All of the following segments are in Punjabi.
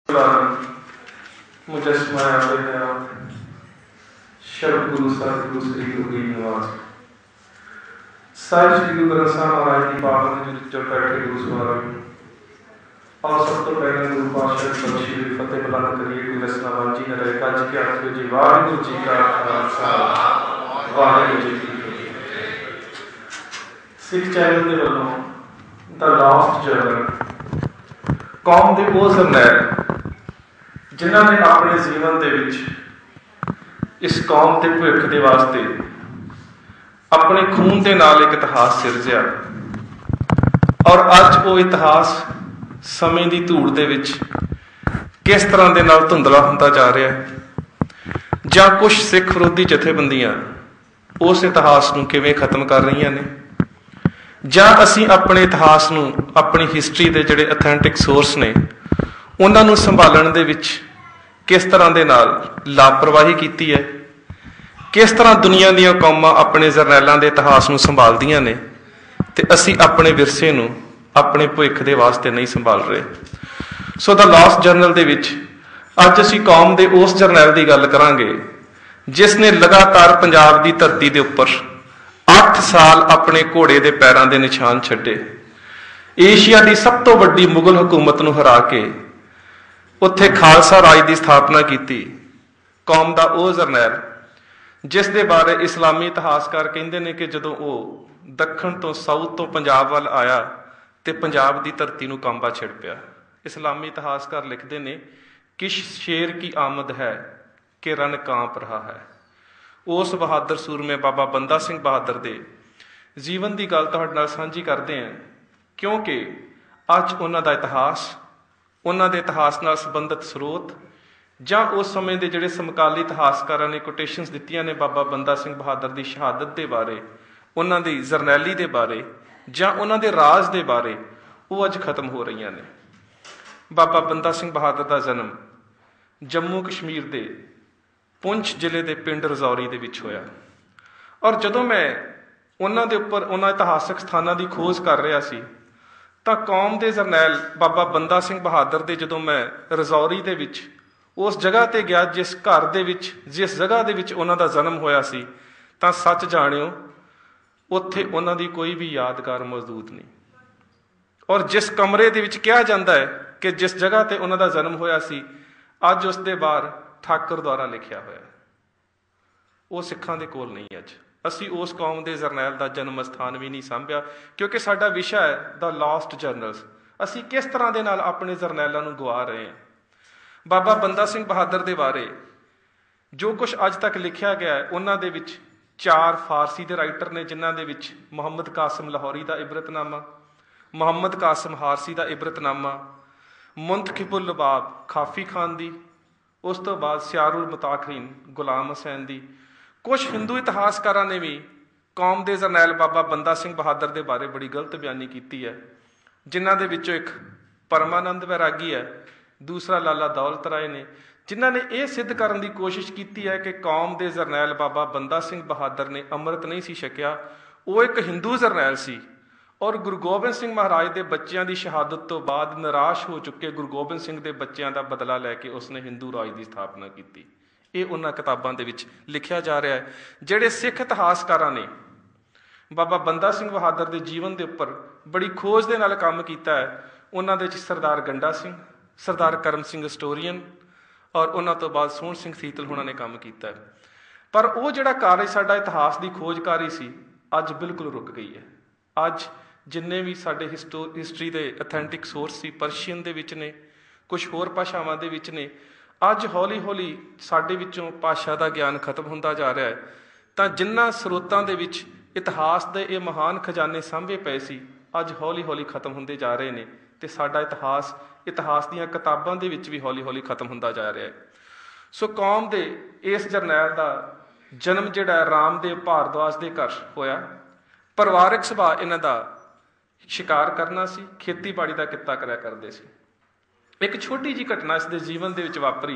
मुजस्मा शब्द गुरु सतगुरु श्री गुरु निवास साहिब श्री गुरु ग्रंथ साहिब महाराज की पावन जो बैठे गुरु सवार और सब तो पहले गुरु पातशाह बख्शी फतेह बुलंद करिए गुरु रसना वाजी ने रहे कज के आखिर जी वाहिगुरु जी का खालसा वाहिगुरु जी की सिख चैनल के वालों द लास्ट जर्नल कौम के वो जरनैल जिन्होंने अपने जीवन के इस कौम के भविख के वास्ते अपने खून के नाल एक इतिहास सिरजिया और अज वो इतिहास समय की धूड़ के किस तरह के नाल धुंधला होता जा रहा है ਜਾਂ कुछ सिख विरोधी जथेबंदियां उस इतिहास को किवें खत्म कर रही ने ਜਾਂ ਅਸੀਂ अपने इतिहास को अपनी हिस्टरी के जिहड़े अथेंटिक सोर्स ने उन्होंने संभालण दे विच किस तरह के नाल लापरवाही की है, किस तरह दुनिया दी कौमां अपने जरनैलों के इतिहास को संभालदियां ने ते असी अपने विरसे नूं अपने भविख के वास्ते नहीं संभाल रहे। सो द लास्ट जर्नल दे विच अज असी कौम के उस जरनैल की गल करांगे जिसने लगातार पंजाब की धरती के उपर 8 साल अपने घोड़े के पैरों के निशान छड्डे, एशिया की सब तो वड्डी मुगल हुकूमत नूं हरा के उत्थे खालसा राज की स्थापना की। कौम का वह जरनैल जिस दे बारे इस्लामी इतिहासकार कहते हैं कि जदों वो दक्षिण तो साउथ तो पंजाब वाल आया तो पंजाब की धरती नूं कांबा छिड़ पिया। इस्लामी इतिहासकार लिखते हैं किश शेर की आमद है कि रन कांप रहा है। उस बहादुर सूरमे बाबा बंदा सिंह बहादुर के जीवन की गल तुहाडे नाल सांझी करते हैं क्योंकि अज उन्हां दा इतिहास उन्हां दे इतिहास नाल संबंधित स्रोत जां उस समय के जिहड़े समकाली इतिहासकारां ने कोटेशनस दित्तियां ने बाबा बंदा सिंह बहादुर की शहादत के बारे, उन्हां दी जरनैली के बारे जां उन्हां दे राज के बारे वो अज खत्म हो रही ने। बाबा बंदा सिंह बहादुर का जन्म जम्मू कश्मीर के पुंछ जिले के पिंड रजौरी के विच होया और जदों मैं उन्हां दे उपर उन्हां इतिहासक स्थानां की खोज कर रहा सी तां कौम के जरनैल बाबा बंदा सिंह बहादुर के जदों मैं रजौरी दे विच उस जगह ते गया जिस घर दे विच जिस जगह दे विच उन्हां दा जन्म होया सी तां सच जाणियो उत्थे उन्हां दी कोई भी यादगार मौजूद नहीं। और जिस कमरे दे विच कहा जाता है कि जिस जगह ते उन्हां दा जन्म होया सी अज उस दे बाहर ठाकुर द्वारा लिखिया होया वो सिखां दे कोल नहीं। अज असी उस कौम के जरनैल का जन्म स्थान भी नहीं सांभिया क्योंकि साडा विषय है द लास्ट जर्नल्स। असी किस तरह के नाल अपने जरनैलों को गवा रहे हैं। बाबा बंदा सिंह बहादुर के बारे जो कुछ अज तक लिखा गया है उन्हां दे विच 4 फारसी के राइटर ने जिन्हां दे विच मुहम्मद कासिम लाहौरी का इबरतनामा, मुहम्मद कासिम हारसी का इबरतनामा, मुंतखिबुल लबाब खाफी खान दी, उस तो बाद सियारुल मुताखरीन गुलाम हुसैन दी। कुछ हिंदू इतिहासकारों ने भी कौम के जरनैल बाबा बंदा सिंह बहादुर के बारे बड़ी गलत बयानी की है जिन्हां दे विचों एक परमानंद वैरागी है, दूसरा लाला दौलत राय ने, जिन्हां ने यह सिद्ध करने की कोशिश की है कि कौम के जरनैल बाबा बंदा सिंह बहादुर ने अमृत नहीं सी छकिया, वो एक हिंदू जरनैल सी और गुरु गोबिंद सिंह महाराज के बच्चों की शहादत तो बाद निराश हो चुके गुरु गोबिंद सिंह के बच्चों का बदला लैके उसने हिंदू राज की स्थापना की। ये उन्होंने किताबों के लिखा जा रहा है। जिहड़े सिख इतिहासकारां ने बाबा बंदा सिंह बहादुर के जीवन के उपर बड़ी खोज के नाल काम किया है उन्होंने दे सरदार गंडा सिंह, सरदार करम सिंह हिस्टोरीयन और उन्होंने तो बाद सोहण सिंह सीतल होना ने काम किया है। पर वो जिहड़ा कार्य साडा इतिहास की खोजकारी सी अज बिल्कुल रुक गई है। अज जिन्ने भी साडे हिस्टरी के अथेंटिक सोर्स सी परशियन दे विच ने, कुछ होर भाषावां दे विच ने, अज हौली हौली साडे विचों भाषा का ज्ञान खत्म होंदा जा रहा है। तो जिन्हां स्रोतां दे विच इतिहास के ये महान खजाने सांभे पे सी अज हौली हौली खत्म होंदे जा रहे हैं तो साडा इतिहास दीयां किताबां दे विच भी हौली हौली खत्म होंदा जा रहा है। सो कौम के इस जरनैल का जन्म जिहड़ा रामदेव भारद्वाज के घर होया। परिवारक सुभाਅ इन्हां दा शिकार करना सी, खेतीबाड़ी का किता करा करते सी। एक छोटी जी घटना इसके जीवन के वापरी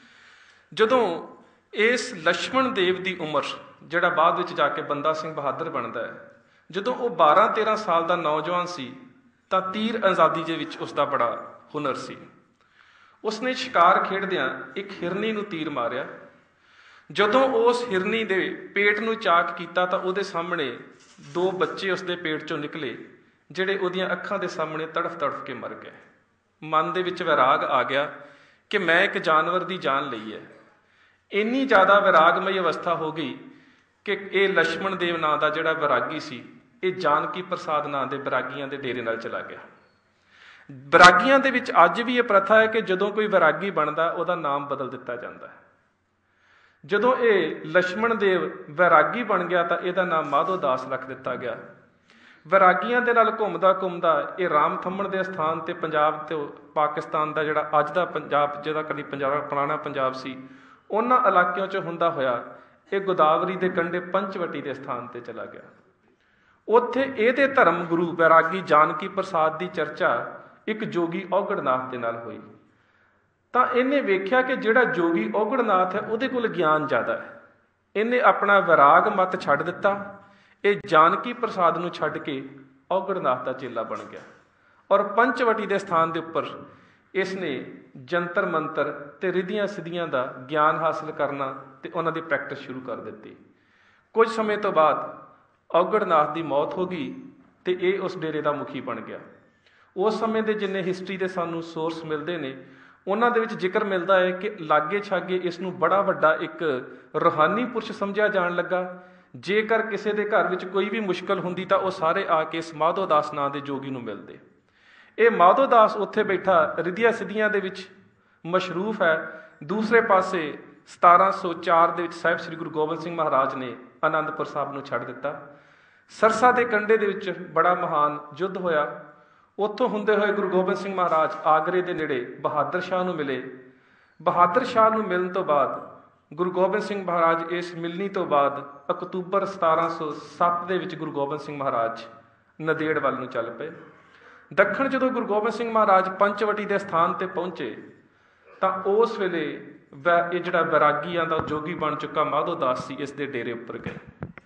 जदों इस लक्ष्मण देव की उम्र जिहड़ा बाद विच जाके बंदा सिंह बहादुर बनता है, जदों वो 12-13 साल का नौजवान सी तां तीर आज़ादी दे विच उसका बड़ा हुनर सी। ਉਸਨੇ ਸ਼ਿਕਾਰ ਖੇਡਦਿਆਂ ਇੱਕ ਹਿਰਨੀ ਨੂੰ ਤੀਰ ਮਾਰਿਆ। ਜਦੋਂ ਉਸ ਹਿਰਨੀ ਦੇ ਪੇਟ ਨੂੰ ਚਾਕ ਕੀਤਾ ਤਾਂ ਉਹਦੇ ਸਾਹਮਣੇ 2 ਬੱਚੇ ਉਸਦੇ ਪੇਟ ਚੋਂ ਨਿਕਲੇ, ਜਿਹੜੇ ਉਹਦੀਆਂ ਅੱਖਾਂ ਦੇ ਸਾਹਮਣੇ ਤੜਫ ਤੜਫ ਕੇ ਮਰ ਗਏ। ਮਨ ਦੇ ਵਿੱਚ ਵੈਰਾਗ ਆ ਗਿਆ ਕਿ ਮੈਂ ਇੱਕ ਜਾਨਵਰ ਦੀ ਜਾਨ ਲਈ ਹੈ। ਇੰਨੀ ਜ਼ਿਆਦਾ ਵੈਰਾਗਮਈ ਅਵਸਥਾ ਹੋ ਗਈ ਕਿ ਇਹ ਲਛਮਣ ਦੇਵ ਨਾਂ ਦਾ ਜਿਹੜਾ ਵੈਰਾਗੀ ਸੀ, ਇਹ ਜਾਨਕੀ ਪ੍ਰਸਾਦ ਨਾਂ ਦੇ ਵੈਰਾਗੀਆਂ ਦੇ ਡੇਰੇ ਨਾਲ ਚਲਾ ਗਿਆ। ਵੈਰਾਗੀਆਂ ਦੇ ਵਿੱਚ ਅੱਜ ਵੀ ਇਹ ਪ੍ਰਥਾ ਹੈ ਕਿ ਜਦੋਂ ਕੋਈ ਵੈਰਾਗੀ ਬਣਦਾ ਉਹਦਾ ਨਾਮ ਬਦਲ ਦਿੱਤਾ ਜਾਂਦਾ ਹੈ। ਜਦੋਂ ਇਹ ਲਛਮਣ ਦੇਵ ਵੈਰਾਗੀ ਬਣ ਗਿਆ ਤਾਂ ਇਹਦਾ ਨਾਮ ਮਾਧੋ ਦਾਸ ਰੱਖ ਦਿੱਤਾ ਗਿਆ। ਵੈਰਾਗੀਆਂ ਦੇ ਨਾਲ ਘੁੰਮਦਾ ਘੁੰਮਦਾ ਇਹ ਰਾਮ ਥੰਮਣ ਦੇ ਸਥਾਨ ਤੇ ਪੰਜਾਬ ਤੇ ਪਾਕਿਸਤਾਨ ਦਾ ਜਿਹੜਾ ਅੱਜ ਦਾ ਪੰਜਾਬ, ਜਿਹਦਾ ਕਦੀ ਪੰਜਾਬ ਪੁਰਾਣਾ ਪੰਜਾਬ ਸੀ, ਉਹਨਾਂ ਇਲਾਕਿਆਂ 'ਚੋਂ ਹੁੰਦਾ ਹੋਇਆ ਇਹ ਗੋਦਾਵਰੀ ਦੇ ਕੰਢੇ ਪੰਚਵਟੀ ਦੇ ਸਥਾਨ ਤੇ ਚਲਾ ਗਿਆ। ਉੱਥੇ ਇਹਦੇ ਧਰਮ ਗੁਰੂ ਵੈਰਾਗੀ ਜਾਨਕੀ ਪ੍ਰਸਾਦ ਦੀ ਚਰਚਾ ਇੱਕ ਜੋਗੀ ਔਗੜਨਾਥ ਦੇ ਨਾਲ ਹੋਈ। ਤਾਂ ਇਹਨੇ ਵੇਖਿਆ ਕਿ ਜਿਹੜਾ ਜੋਗੀ ਔਗੜਨਾਥ ਹੈ ਉਹਦੇ ਕੋਲ ਗਿਆਨ ਜ਼ਿਆਦਾ ਹੈ। ਇਹਨੇ ਆਪਣਾ ਵੈਰਾਗ ਮਤ ਛੱਡ ਦਿੱਤਾ। ਇਹ ਜਾਨਕੀ ਪ੍ਰਸਾਦ ਨੂੰ ਛੱਡ ਕੇ ਔਗੜਨਾਥ ਦਾ ਚੇਲਾ ਬਣ ਗਿਆ ਔਰ ਪੰਚਵਟੀ ਦੇ ਸਥਾਨ ਦੇ ਉੱਪਰ ਇਸ ਨੇ ਜੰਤਰ ਮੰਤਰ ਤੇ ਰਿੱਧੀਆਂ ਸਿੱਧੀਆਂ ਦਾ ਗਿਆਨ ਹਾਸਲ ਕਰਨਾ ਤੇ ਉਹਨਾਂ ਦੀ ਪ੍ਰੈਕਟਿਸ ਸ਼ੁਰੂ ਕਰ ਦਿੱਤੀ। ਕੁਝ ਸਮੇਂ ਤੋਂ ਬਾਅਦ ਔਗੜਨਾਥ ਦੀ ਮੌਤ ਹੋ ਗਈ ਤੇ ਇਹ ਉਸ ਡੇਰੇ ਦਾ ਮੁਖੀ ਬਣ ਗਿਆ। ਉਸ ਸਮੇਂ ਦੇ ਜਿੰਨੇ ਹਿਸਟਰੀ ਦੇ ਸਾਨੂੰ ਸੋਰਸ ਮਿਲਦੇ ਨੇ ਉਹਨਾਂ ਦੇ ਵਿੱਚ ਜ਼ਿਕਰ ਮਿਲਦਾ ਹੈ ਕਿ ਲਾਗੇ ਛਾਗੇ ਇਸ ਨੂੰ ਬੜਾ ਵੱਡਾ ਇੱਕ ਰੂਹਾਨੀ ਪੁਰਸ਼ ਸਮਝਿਆ ਜਾਣ ਲੱਗਾ। ਜੇਕਰ ਕਿਸੇ ਦੇ ਘਰ ਵਿੱਚ ਕੋਈ ਵੀ ਮੁਸ਼ਕਲ ਹੁੰਦੀ ਤਾਂ ਉਹ ਸਾਰੇ ਆ ਕੇ ਇਸ ਮਾਧੋ ਦਾਸ ਨਾਂ ਦੇ ਜੋਗੀ ਨੂੰ ਮਿਲਦੇ। ਇਹ ਮਾਧੋ ਦਾਸ ਉੱਥੇ ਬੈਠਾ ਰਿੱਧੀਆਂ ਸਿੱਧੀਆਂ ਦੇ ਵਿੱਚ ਮਸ਼ਰੂਫ ਹੈ। ਦੂਸਰੇ ਪਾਸੇ 1704 ਦੇ ਵਿੱਚ ਸਾਹਿਬ ਸ੍ਰੀ ਗੁਰੂ ਗੋਬਿੰਦ ਸਿੰਘ ਮਹਾਰਾਜ ਨੇ ਆਨੰਦਪੁਰ ਸਾਹਿਬ ਨੂੰ ਛੱਡ ਦਿੱਤਾ। ਸਰਸਾ ਦੇ ਕੰਢੇ ਦੇ ਵਿੱਚ ਬੜਾ ਮਹਾਨ ਯੁੱਧ ਹੋਇਆ। ਉੱਥੋਂ ਹੁੰਦੇ ਹੋਏ ਗੁਰੂ ਗੋਬਿੰਦ ਸਿੰਘ ਮਹਾਰਾਜ ਆਗਰੇ ਦੇ ਨੇੜੇ ਬਹਾਦਰ ਸ਼ਾਹ ਨੂੰ ਮਿਲੇ। ਬਹਾਦਰ ਸ਼ਾਹ ਨੂੰ ਮਿਲਣ ਤੋਂ ਬਾਅਦ ਗੁਰੂ ਗੋਬਿੰਦ ਸਿੰਘ ਮਹਾਰਾਜ ਇਸ ਮਿਲਣੀ ਤੋਂ ਬਾਅਦ ਅਕਤੂਬਰ 1707 ਦੇ ਵਿੱਚ ਗੁਰੂ ਗੋਬਿੰਦ ਸਿੰਘ ਮਹਾਰਾਜ ਨੰਦੇੜ ਵੱਲ ਨੂੰ ਚੱਲ ਪਏ। ਦੱਖਣ ਜਦੋਂ ਗੁਰੂ ਗੋਬਿੰਦ ਸਿੰਘ ਮਹਾਰਾਜ ਪੰਚਵਟੀ ਦੇ ਸਥਾਨ ਤੇ ਪਹੁੰਚੇ ਤਾਂ ਉਸ ਵੇਲੇ ਇਹ ਜਿਹੜਾ ਵੈਰਾਗੀਆਂ ਦਾ ਜੋਗੀ ਬਣ ਚੁੱਕਾ ਮਾਧੋ ਦਾਸ ਸੀ, ਇਸ ਦੇ ਡੇਰੇ ਉੱਪਰ ਗਏ।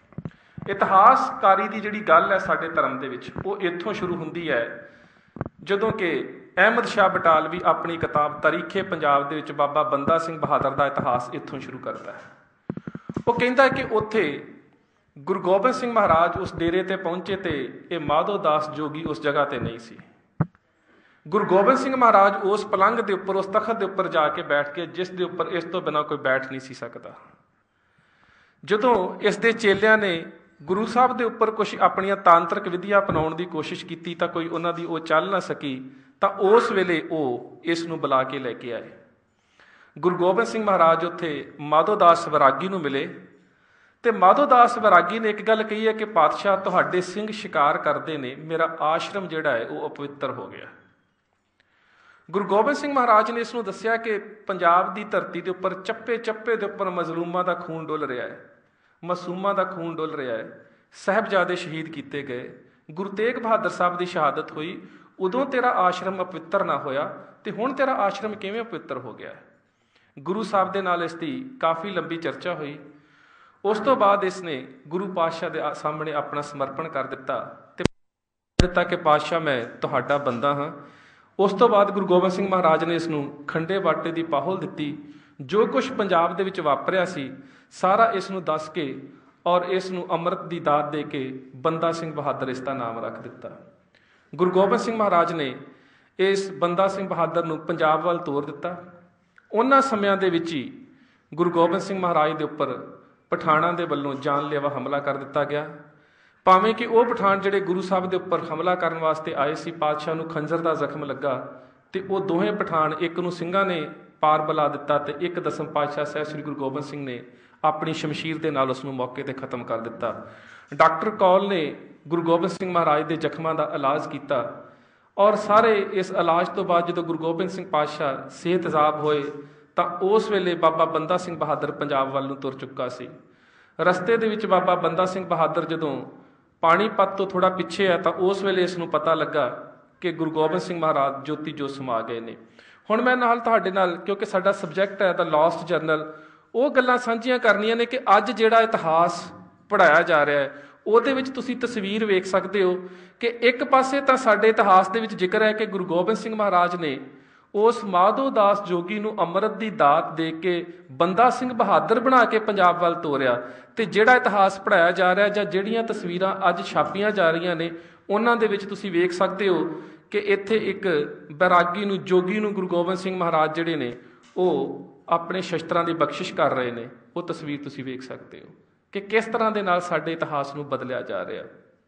ਇਤਿਹਾਸਕਾਰੀ ਦੀ ਜਿਹੜੀ ਗੱਲ ਹੈ ਸਾਡੇ ਧਰਮ ਦੇ ਵਿੱਚ ਉਹ ਇੱਥੋਂ ਸ਼ੁਰੂ ਹੁੰਦੀ ਹੈ ਜਦੋਂ ਕਿ ਅਹਿਮਦ ਸ਼ਾਹ ਬਟਾਲਵੀ ਆਪਣੀ ਕਿਤਾਬ ਤਾਰੀਖੇ ਪੰਜਾਬ ਦੇ ਵਿੱਚ ਬਾਬਾ ਬੰਦਾ ਸਿੰਘ ਬਹਾਦਰ ਦਾ ਇਤਿਹਾਸ ਇੱਥੋਂ ਸ਼ੁਰੂ ਕਰਦਾ ਹੈ। ਉਹ ਕਹਿੰਦਾ ਕਿ ਉੱਥੇ ਗੁਰੂ ਗੋਬਿੰਦ ਸਿੰਘ ਮਹਾਰਾਜ ਉਸ ਡੇਰੇ ਤੇ ਪਹੁੰਚੇ ਤੇ ਇਹ ਮਾਧੋ ਦਾਸ ਜੋਗੀ ਉਸ ਜਗ੍ਹਾ ਤੇ ਨਹੀਂ ਸੀ। ਗੁਰੂ ਗੋਬਿੰਦ ਸਿੰਘ ਮਹਾਰਾਜ ਉਸ ਪਲੰਘ ਦੇ ਉੱਪਰ, ਉਸ ਤਖਤ ਦੇ ਉੱਪਰ ਜਾ ਕੇ ਬੈਠ ਕੇ ਜਿਸ ਦੇ ਉੱਪਰ ਇਸ ਤੋਂ ਬਿਨਾਂ ਕੋਈ ਬੈਠ ਨਹੀਂ ਸੀ ਸਕਦਾ। ਜਦੋਂ ਇਸ ਦੇ ਚੇਲਿਆਂ ਨੇ ਗੁਰੂ ਸਾਹਿਬ ਦੇ ਉੱਪਰ ਕੁਝ ਆਪਣੀਆਂ ਤਾਂਤਰਿਕ ਵਿਧੀਆਂ ਅਪਣਾਉਣ ਦੀ ਕੋਸ਼ਿਸ਼ ਕੀਤੀ ਤਾਂ ਕੋਈ ਉਹਨਾਂ ਦੀ ਉਹ ਚੱਲ ਨਾ ਸਕੀ, ਤਾਂ ਉਸ ਵੇਲੇ ਉਹ ਇਸ ਨੂੰ ਬੁਲਾ ਕੇ ਲੈ ਕੇ ਆਏ। ਗੁਰੂ ਗੋਬਿੰਦ ਸਿੰਘ ਮਹਾਰਾਜ ਉੱਥੇ ਮਾਧੋ ਦਾਸ ਵੈਰਾਗੀ ਨੂੰ ਮਿਲੇ ਤੇ ਮਾਧੋ ਦਾਸ ਵੈਰਾਗੀ ਨੇ ਇੱਕ ਗੱਲ ਕਹੀ ਹੈ ਕਿ ਪਾਤਸ਼ਾਹ ਤੁਹਾਡੇ ਸਿੰਘ ਸ਼ਿਕਾਰ ਕਰਦੇ ਨੇ, ਮੇਰਾ ਆਸ਼ਰਮ ਜਿਹੜਾ ਹੈ ਉਹ ਅਪਵਿੱਤਰ ਹੋ ਗਿਆ। ਗੁਰੂ ਗੋਬਿੰਦ ਸਿੰਘ ਮਹਾਰਾਜ ਨੇ ਇਸ ਨੂੰ ਦੱਸਿਆ ਕਿ ਪੰਜਾਬ ਦੀ ਧਰਤੀ ਦੇ ਉੱਪਰ ਚੱਪੇ ਚੱਪੇ ਦੇ ਉੱਪਰ ਮਜ਼ਲੂਮਾਂ ਦਾ ਖੂਨ ਡੁੱਲ ਰਿਹਾ ਹੈ, ਮਾਸੂਮਾਂ ਦਾ ਖੂਨ ਡੁੱਲ ਰਿਹਾ ਹੈ। ਸਾਹਿਬਜ਼ਾਦੇ ਸ਼ਹੀਦ ਕੀਤੇ ਗਏ, ਗੁਰੂ ਤੇਗ ਬਹਾਦਰ ਸਾਹਿਬ ਦੀ ਸ਼ਹਾਦਤ ਹੋਈ, ਉਦੋਂ ਤੇਰਾ ਆਸ਼ਰਮ ਅਪਵਿੱਤਰ ਨਾ ਹੋਇਆ ਤੇ ਹੁਣ ਤੇਰਾ ਆਸ਼ਰਮ ਕਿਵੇਂ ਅਪਵਿੱਤਰ ਹੋ ਗਿਆ? ਗੁਰੂ ਸਾਹਿਬ ਦੇ ਨਾਲ ਇਸ ਦੀ ਕਾਫੀ ਲੰਬੀ ਚਰਚਾ ਹੋਈ। ਉਸ ਤੋਂ ਬਾਅਦ ਇਸ ਨੇ ਗੁਰੂ ਪਾਤਸ਼ਾਹ ਦੇ ਸਾਹਮਣੇ ਆਪਣਾ ਸਮਰਪਣ ਕਰ ਦਿੱਤਾ ਤੇ ਦਿੱਤਾ ਕਿ ਪਾਤਸ਼ਾਹ ਮੈਂ ਤੁਹਾਡਾ ਬੰਦਾ ਹਾਂ। ਉਸ ਤੋਂ ਬਾਅਦ ਗੁਰੂ ਗੋਬਿੰਦ ਸਿੰਘ ਮਹਾਰਾਜ ਨੇ ਇਸ ਨੂੰ ਖੰਡੇ ਬਾਟੇ ਦੀ ਪਾਹੁਲ ਦਿੱਤੀ। ਜੋ ਕੁਝ ਪੰਜਾਬ ਦੇ ਵਿੱਚ ਵਾਪਰਿਆ ਸੀ ਸਾਰਾ ਇਸ ਨੂੰ ਦੱਸ ਕੇ ਔਰ ਇਸ ਨੂੰ ਅੰਮ੍ਰਿਤ ਦੀ ਦਾਤ ਦੇ ਕੇ ਬੰਦਾ ਸਿੰਘ ਬਹਾਦਰ ਇਸ ਦਾ ਨਾਮ ਰੱਖ ਦਿੱਤਾ। ਗੁਰੂ ਗੋਬਿੰਦ ਸਿੰਘ ਮਹਾਰਾਜ ਨੇ ਇਸ ਬੰਦਾ ਸਿੰਘ ਬਹਾਦਰ ਨੂੰ ਪੰਜਾਬ ਵੱਲ ਤੋਰ ਦਿੱਤਾ। ਉਹਨਾਂ ਸਮਿਆਂ ਦੇ ਵਿੱਚ ਹੀ ਗੁਰੂ ਗੋਬਿੰਦ ਸਿੰਘ ਮਹਾਰਾਜ ਦੇ ਉੱਪਰ ਪਠਾਣਾਂ ਦੇ ਵੱਲੋਂ ਜਾਨਲੇਵਾ ਹਮਲਾ ਕਰ ਦਿੱਤਾ ਗਿਆ। ਭਾਵੇਂ ਕਿ ਉਹ ਪਠਾਨ ਜਿਹੜੇ ਗੁਰੂ ਸਾਹਿਬ ਦੇ ਉੱਪਰ ਹਮਲਾ ਕਰਨ ਵਾਸਤੇ ਆਏ ਸੀ, ਪਾਤਸ਼ਾਹ ਨੂੰ ਖੰਜਰ ਦਾ ਜ਼ਖਮ ਲੱਗਾ ਤੇ ਉਹ ਦੋਵੇਂ ਪਠਾਨ, ਇੱਕ ਨੂੰ ਸਿੰਘਾਂ ਨੇ ਪਾਰ ਬੁਲਾ ਦਿੱਤਾ ਤੇ ਇੱਕ ਦਸਮ ਪਾਤਸ਼ਾਹ ਸਾਹਿਬ ਸ੍ਰੀ ਗੁਰੂ ਗੋਬਿੰਦ ਸਿੰਘ ਨੇ ਆਪਣੀ ਸ਼ਮਸ਼ੀਰ ਦੇ ਨਾਲ ਉਸ ਨੂੰ ਮੌਕੇ ਤੇ ਖਤਮ ਕਰ ਦਿੱਤਾ। ਡਾਕਟਰ ਕੌਲ ਨੇ ਗੁਰੂ ਗੋਬਿੰਦ ਸਿੰਘ ਮਹਾਰਾਜ ਦੇ ਜ਼ਖਮਾਂ ਦਾ ਇਲਾਜ ਕੀਤਾ ਔਰ ਸਾਰੇ ਇਸ ਇਲਾਜ ਤੋਂ ਬਾਅਦ ਜਦੋਂ ਗੁਰੂ ਗੋਬਿੰਦ ਸਿੰਘ ਪਾਤਸ਼ਾਹ ਸਿਹਤਯਾਬ ਹੋਏ ਤਾਂ ਉਸ ਵੇਲੇ ਬਾਬਾ ਬੰਦਾ ਸਿੰਘ ਬਹਾਦਰ ਪੰਜਾਬ ਵੱਲ ਨੂੰ ਤੁਰ ਚੁੱਕਾ ਸੀ। ਰਸਤੇ ਦੇ ਵਿੱਚ ਬਾਬਾ ਬੰਦਾ ਸਿੰਘ ਬਹਾਦਰ ਜਦੋਂ ਪਾਣੀਪਤ ਤੋਂ ਥੋੜ੍ਹਾ ਪਿੱਛੇ ਹੈ ਤਾਂ ਉਸ ਵੇਲੇ ਇਸ ਨੂੰ ਪਤਾ ਲੱਗਾ ਕਿ ਗੁਰੂ ਗੋਬਿੰਦ ਸਿੰਘ ਮਹਾਰਾਜ ਜੋਤੀ ਜੋਤ ਸਮਾ ਗਏ ਨੇ। ਹੁਣ ਮੈਂ ਨਾਲ ਤੁਹਾਡੇ ਨਾਲ, ਕਿਉਂਕਿ ਸਾਡਾ ਸਬਜੈਕਟ ਹੈ ਦਾ ਲਾਸਟ ਜਰਨਲ, ਉਹ ਗੱਲਾਂ ਸਾਂਝੀਆਂ ਕਰਨੀਆਂ ਨੇ ਕਿ ਅੱਜ ਜਿਹੜਾ ਇਤਿਹਾਸ ਪੜ੍ਹਾਇਆ ਜਾ ਰਿਹਾ ਹੈ ਉਹਦੇ ਵਿੱਚ ਤੁਸੀਂ ਤਸਵੀਰ ਵੇਖ ਸਕਦੇ ਹੋ ਕਿ ਇੱਕ ਪਾਸੇ ਤਾਂ ਸਾਡੇ ਇਤਿਹਾਸ ਦੇ ਵਿੱਚ ਜ਼ਿਕਰ ਹੈ ਕਿ ਗੁਰੂ ਗੋਬਿੰਦ ਸਿੰਘ ਮਹਾਰਾਜ ਨੇ ਉਸ ਮਾਧੋ ਦਾਸ ਜੋਗੀ ਨੂੰ ਅੰਮ੍ਰਿਤ ਦੀ ਦਾਤ ਦੇ ਕੇ ਬੰਦਾ ਸਿੰਘ ਬਹਾਦਰ ਬਣਾ ਕੇ ਪੰਜਾਬ ਵੱਲ ਤੋਰਿਆ। ਤੇ ਜਿਹੜਾ ਇਤਿਹਾਸ ਪੜ੍ਹਾਇਆ ਜਾ ਰਿਹਾ ਜਾਂ ਜਿਹੜੀਆਂ ਤਸਵੀਰਾਂ ਅੱਜ ਛਾਪੀਆਂ ਜਾ ਰਹੀਆਂ ਨੇ ਉਹਨਾਂ ਦੇ ਵਿੱਚ ਤੁਸੀਂ ਵੇਖ ਸਕਦੇ ਹੋ ਕਿ ਇੱਥੇ ਇੱਕ ਬੈਰਾਗੀ ਨੂੰ, ਜੋਗੀ ਨੂੰ ਗੁਰੂ ਗੋਬਿੰਦ ਸਿੰਘ ਮਹਾਰਾਜ ਜਿਹੜੇ ਨੇ ਉਹ ਆਪਣੇ ਸ਼ਸਤਰਾਂ ਦੀ ਬਖਸ਼ਿਸ਼ ਕਰ ਰਹੇ ਨੇ। ਉਹ ਤਸਵੀਰ ਤੁਸੀਂ ਵੇਖ ਸਕਦੇ ਹੋ ਕਿ ਕਿਸ ਤਰ੍ਹਾਂ ਦੇ ਨਾਲ ਸਾਡੇ ਇਤਿਹਾਸ ਨੂੰ ਬਦਲਿਆ ਜਾ ਰਿਹਾ।